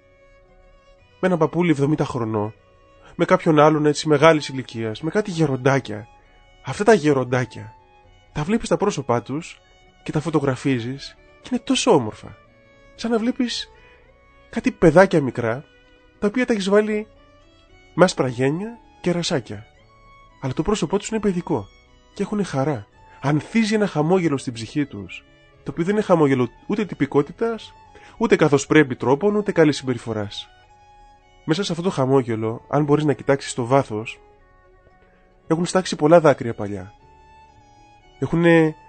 [SPEAKER 2] Με έναν παππούλι εβδομήντα χρονών, με κάποιον άλλον έτσι μεγάλης ηλικίας, με κάτι γεροντάκια. Αυτά τα γεροντάκια τα βλέπεις τα πρόσωπά τους και τα φωτογραφίζεις και είναι τόσο όμορφα. Σαν να βλέπεις κάτι παιδάκια μικρά, τα οποία τα έχεις βάλει με άσπρα γένια και ρασάκια. Αλλά το πρόσωπό τους είναι παιδικό και έχουν χαρά. Ανθίζει ένα χαμόγελο στην ψυχή τους, το οποίο δεν είναι χαμόγελο ούτε τυπικότητας, ούτε καθώς πρέπει τρόπον, ούτε καλής συμπεριφοράς. Μέσα σε αυτό το χαμόγελο, αν μπορείς να κοιτάξεις το βάθος, έχουν στάξει πολλά δάκρυα παλιά. Έχουν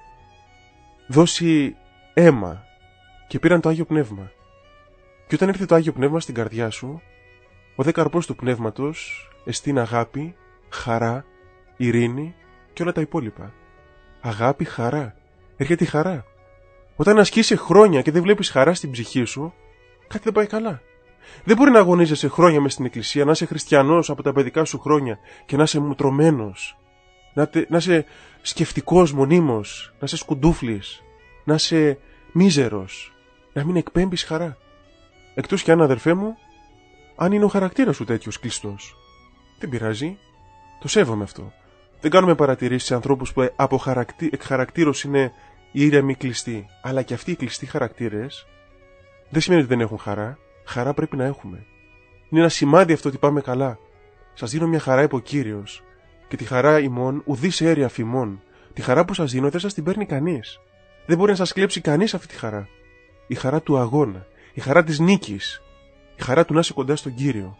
[SPEAKER 2] δώσει αίμα και πήραν το Άγιο Πνεύμα. Και όταν έρθει το Άγιο Πνεύμα στην καρδιά σου, ο δε καρπός του Πνεύματος εστίν αγάπη, χαρά, ειρήνη και όλα τα υπόλοιπα. Αγάπη, χαρά. Έρχεται η χαρά. Όταν ασκείσαι χρόνια και δεν βλέπεις χαρά στην ψυχή σου, κάτι δεν πάει καλά. Δεν μπορεί να αγωνίζεσαι χρόνια μες στην εκκλησία, να είσαι χριστιανός από τα παιδικά σου χρόνια και να είσαι μουτρωμένος, να, τε, να είσαι σκεφτικός μονίμως, να είσαι σκουντούφλης, να είσαι μίζερος, να μην εκπέμπεις χαρά. Εκτός κι αν, αδερφέ μου, αν είναι ο χαρακτήρας σου τέτοιος κλειστός. Δεν πειράζει. Το σέβομαι αυτό. Δεν κάνουμε παρατηρήσεις σε ανθρώπους που από χαρακτή, εκ χαρακτήρως είναι ήρεμοι κλειστοί. Αλλά και αυτοί οι κλειστοί χαρακτήρες δεν σημαίνει ότι δεν έχουν χαρά. Χαρά πρέπει να έχουμε. Είναι ένα σημάδι αυτό ότι πάμε καλά. Σας δίνω μια χαρά, είπε ο Κύριος. Και τη χαρά ημών ουδείς αίρει αφημών. Τη χαρά που σας δίνω δεν σας την παίρνει κανείς. Δεν μπορεί να σας κλέψει κανείς αυτή τη χαρά. Η χαρά του αγώνα. Η χαρά της νίκης. Η χαρά του να είσαι κοντά στον Κύριο.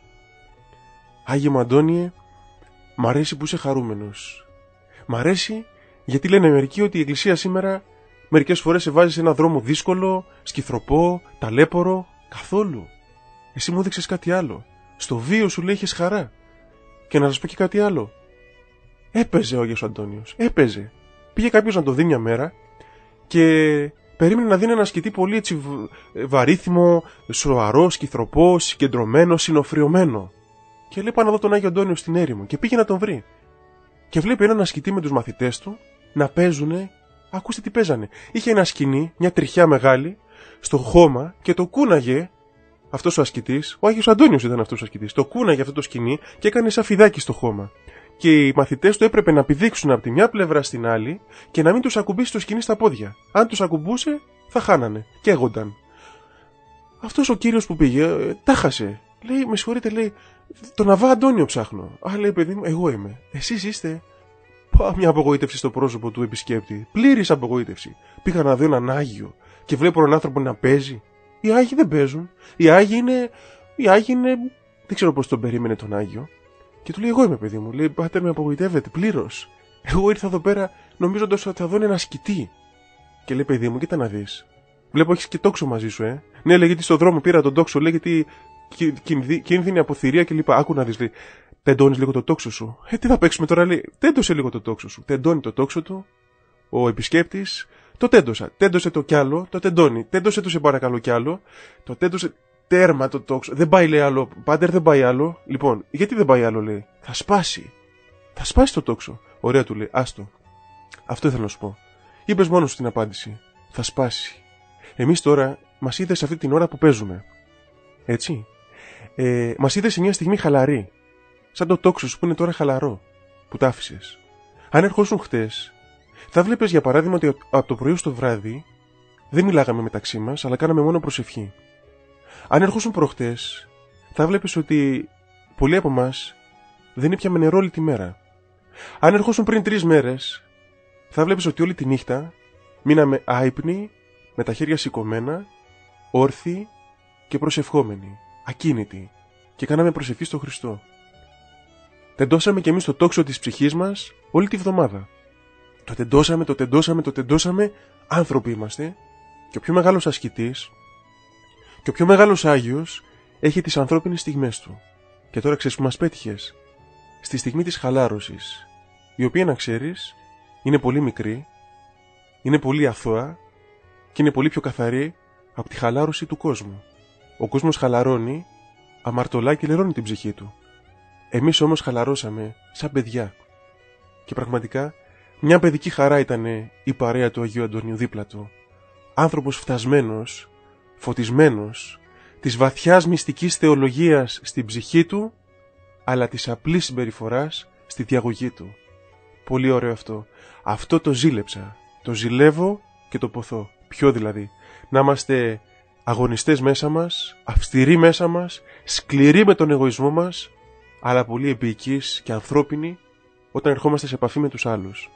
[SPEAKER 2] Άγιε μου Αντώνιε, μ' αρέσει που είσαι χαρούμενος. Μ' αρέσει γιατί λένε μερικοί ότι η Εκκλησία σήμερα μερικές φορές σε βάζει σε ένα δρόμο δύσκολο, σκυθροπό, ταλέπορο. Καθόλου. Εσύ μου έδειξες κάτι άλλο. Στο βίο σου λέει είχες χαρά. Και να σας πω και κάτι άλλο. Έπαιζε ο Άγιος Αντώνιος. Έπαιζε. Πήγε κάποιος να το δει μια μέρα και περίμενε να δει ένα ασκητή πολύ έτσι βαρύθιμο, σοαρό, σκυθροπό, συγκεντρωμένο, συνοφριωμένο. Και λέει, πάω να δω τον Άγιο Αντώνιο στην έρημο. Και πήγε να τον βρει. Και βλέπει έναν ασκητή με τους μαθητές του να παίζουνε. Ακούστε τι παίζανε. Είχε ένα σκηνή, μια τριχιά μεγάλη, στο χώμα και το κούναγε αυτός ο ασκητής. Ο Άγιος Αντώνιος ήταν αυτός ο ασκητής. Το κούναγε αυτό το σκηνή και έκανε σαν φιδάκι στο χώμα. Και οι μαθητές του έπρεπε να πηδήξουν από τη μια πλευρά στην άλλη και να μην τους ακουμπήσει το σκηνή στα πόδια. Αν τους ακουμπούσε, θα χάνανε. Καίγονταν. Αυτός ο κύριος που πήγε, ε, τα χάσε. Λέει, με συγχωρείτε, λέει, τον Αβά Αντώνιο ψάχνω. Α, λέει, παιδί μου, εγώ είμαι. Εσείς είστε. Πά, μια απογοήτευση στο πρόσωπο του επισκέπτη. Πλήρης απογοήτευση. Πήγα να δω έναν Άγιο και βλέπω έναν άνθρωπο να παίζει. Οι Άγιοι δεν παίζουν. Οι Άγιοι είναι. Οι Άγιοι είναι. Δεν ξέρω πώς τον περίμενε τον Άγιο. Και του λέει, εγώ είμαι, παιδί μου. Λέει, πάτερ, με απογοητεύεται πλήρως. Εγώ ήρθα εδώ πέρα νομίζοντας ότι θα δω ένα ασκητή. Και λέει, παιδί μου, κοίτα να δεις. Βλέπω έχεις και τόξο μαζί σου, ε. Ναι, λέει, γιατί στον δρόμο πήρα τον τόξο, λέει, γιατί κίνδυνη από θηρία κλπ. Άκου να δεις, λέει. τεντώνεις λίγο το τόξο σου. Ε, τι θα παίξουμε τώρα, λέει. Τέντωσε λίγο το τόξο σου. Τεντώνει το τόξο του. Ο επισκέπτης. Το τέντωσα. Τέντωσε το κι άλλο. Το τεντώνει. Τέντωσε το σε παρακαλώ κι άλλο. Το τέντωσε. Τέρμα το τόξο. Δεν πάει, λέει, άλλο. Πάντερ, δεν πάει άλλο. Λοιπόν, γιατί δεν πάει άλλο, λέει. Θα σπάσει. Θα σπάσει το τόξο. Ωραία, του λέει. Άστο. Αυτό ήθελα να σου πω. Είπες μόνο σου την απάντηση. Θα σπάσει. Εμείς τώρα μας είδες σε αυτή την ώρα που παίζουμε. Έτσι. Ε, μας είδες σε μια στιγμή χαλαρή. Σαν το τόξο σου που είναι τώρα χαλαρό. Που τ' άφησες. Αν ερχόσουν χτες, θα βλέπεις για παράδειγμα ότι από το πρωί στο βράδυ δεν μιλάγαμε μεταξύ μας, αλλά κάναμε μόνο προσευχή. Αν ερχόσουν προχτές, θα βλέπεις ότι πολλοί από εμάς δεν ήπιαμε νερό όλη τη μέρα. Αν ερχόσουν πριν τρεις μέρες, θα βλέπεις ότι όλη τη νύχτα μείναμε άυπνοι, με τα χέρια σηκωμένα, όρθιοι και προσευχόμενοι, ακίνητοι, και κάναμε προσευχή στο Χριστό. Τεντώσαμε κι εμείς το τόξο της ψυχής μας όλη τη βδομάδα. Το τεντώσαμε, το τεντώσαμε, το τεντώσαμε, άνθρωποι είμαστε, και ο πιο μεγάλος ασκητής και ο πιο μεγάλος Άγιος έχει τις ανθρώπινες στιγμές του. Και τώρα ξέρεις που μας πέτυχες? Στη στιγμή της χαλάρωσης, η οποία, να ξέρεις, είναι πολύ μικρή, είναι πολύ αθώα και είναι πολύ πιο καθαρή από τη χαλάρωση του κόσμου. Ο κόσμος χαλαρώνει, αμαρτωλά και λερώνει την ψυχή του. Εμείς όμως χαλαρώσαμε σαν παιδιά. Και πραγματικά μια παιδική χαρά ήταν η παρέα του Αγίου Αντωνίου δίπλα του. Άνθρωπος φτασμένος, φωτισμένος, της βαθιάς μυστικής θεολογίας στην ψυχή του, αλλά της απλής συμπεριφοράς στη διαγωγή του. Πολύ ωραίο αυτό. Αυτό το ζήλεψα. Το ζηλεύω και το ποθώ. Ποιο δηλαδή? Να είμαστε αγωνιστές μέσα μας, αυστηροί μέσα μας, σκληροί με τον εγωισμό μας, αλλά πολύ επίοικείς και ανθρώπινοι όταν ερχόμαστε σε επαφή με τους άλλους.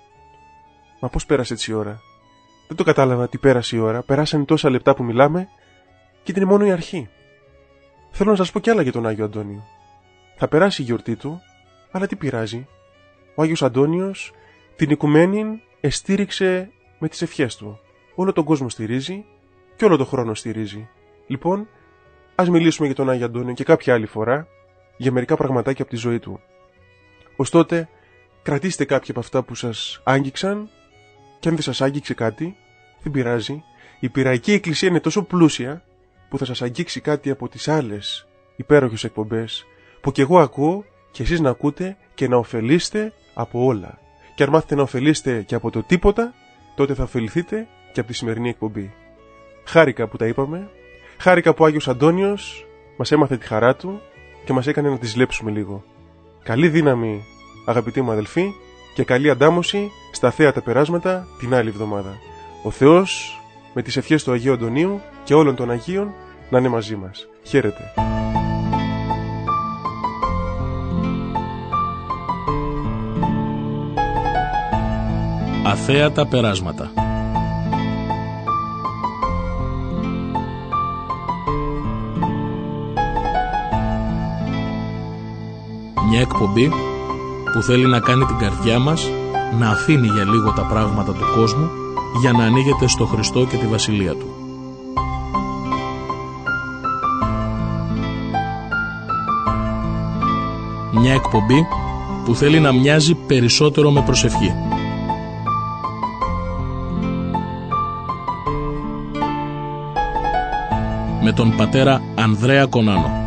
[SPEAKER 2] Μα πώς πέρασε έτσι η ώρα? Δεν το κατάλαβα τι πέρασε η ώρα. Περάσαν τόσα λεπτά που μιλάμε και ήταν μόνο η αρχή. Θέλω να σας πω κι άλλα για τον Άγιο Αντώνιο. Θα περάσει η γιορτή του, αλλά τι πειράζει? Ο Άγιος Αντώνιος την οικουμένη εστήριξε με τις ευχές του. Όλο τον κόσμο στηρίζει και όλο τον χρόνο στηρίζει. Λοιπόν, ας μιλήσουμε για τον Άγιο Αντώνιο και κάποια άλλη φορά για μερικά πραγματάκια από τη ζωή του. Ως τότε, κρατήστε κάποια από αυτά που σας άγγιξαν, και αν δεν σας άγγιξε κάτι, δεν πειράζει. Η Πειραϊκή Εκκλησία είναι τόσο πλούσια που θα σας αγγίξει κάτι από τις άλλες υπέροχες εκπομπές που κι εγώ ακούω και εσείς να ακούτε και να ωφελείστε από όλα. Και αν μάθετε να ωφελείστε και από το τίποτα, τότε θα ωφεληθείτε και από τη σημερινή εκπομπή. Χάρηκα που τα είπαμε, χάρηκα που ο Άγιος Αντώνιος μας έμαθε τη χαρά του και μας έκανε να τη ζηλέψουμε λίγο. Καλή δύναμη, αγαπητοί μου αδελφοί, και καλή αντάμωση στα θέατα περάσματα την άλλη εβδομάδα. Ο Θεός, με τις ευχές του Αγίου Αντωνίου και όλων των Αγίων, να είναι μαζί μας. Χαίρετε.
[SPEAKER 1] Αθέατα περάσματα. Μια εκπομπή που θέλει να κάνει την καρδιά μας να αφήνει για λίγο τα πράγματα του κόσμου για να ανοίγεται στο Χριστό και τη Βασιλεία Του. Μια εκπομπή που θέλει να μοιάζει περισσότερο με προσευχή. Με τον πατέρα Ανδρέα Κονάνο.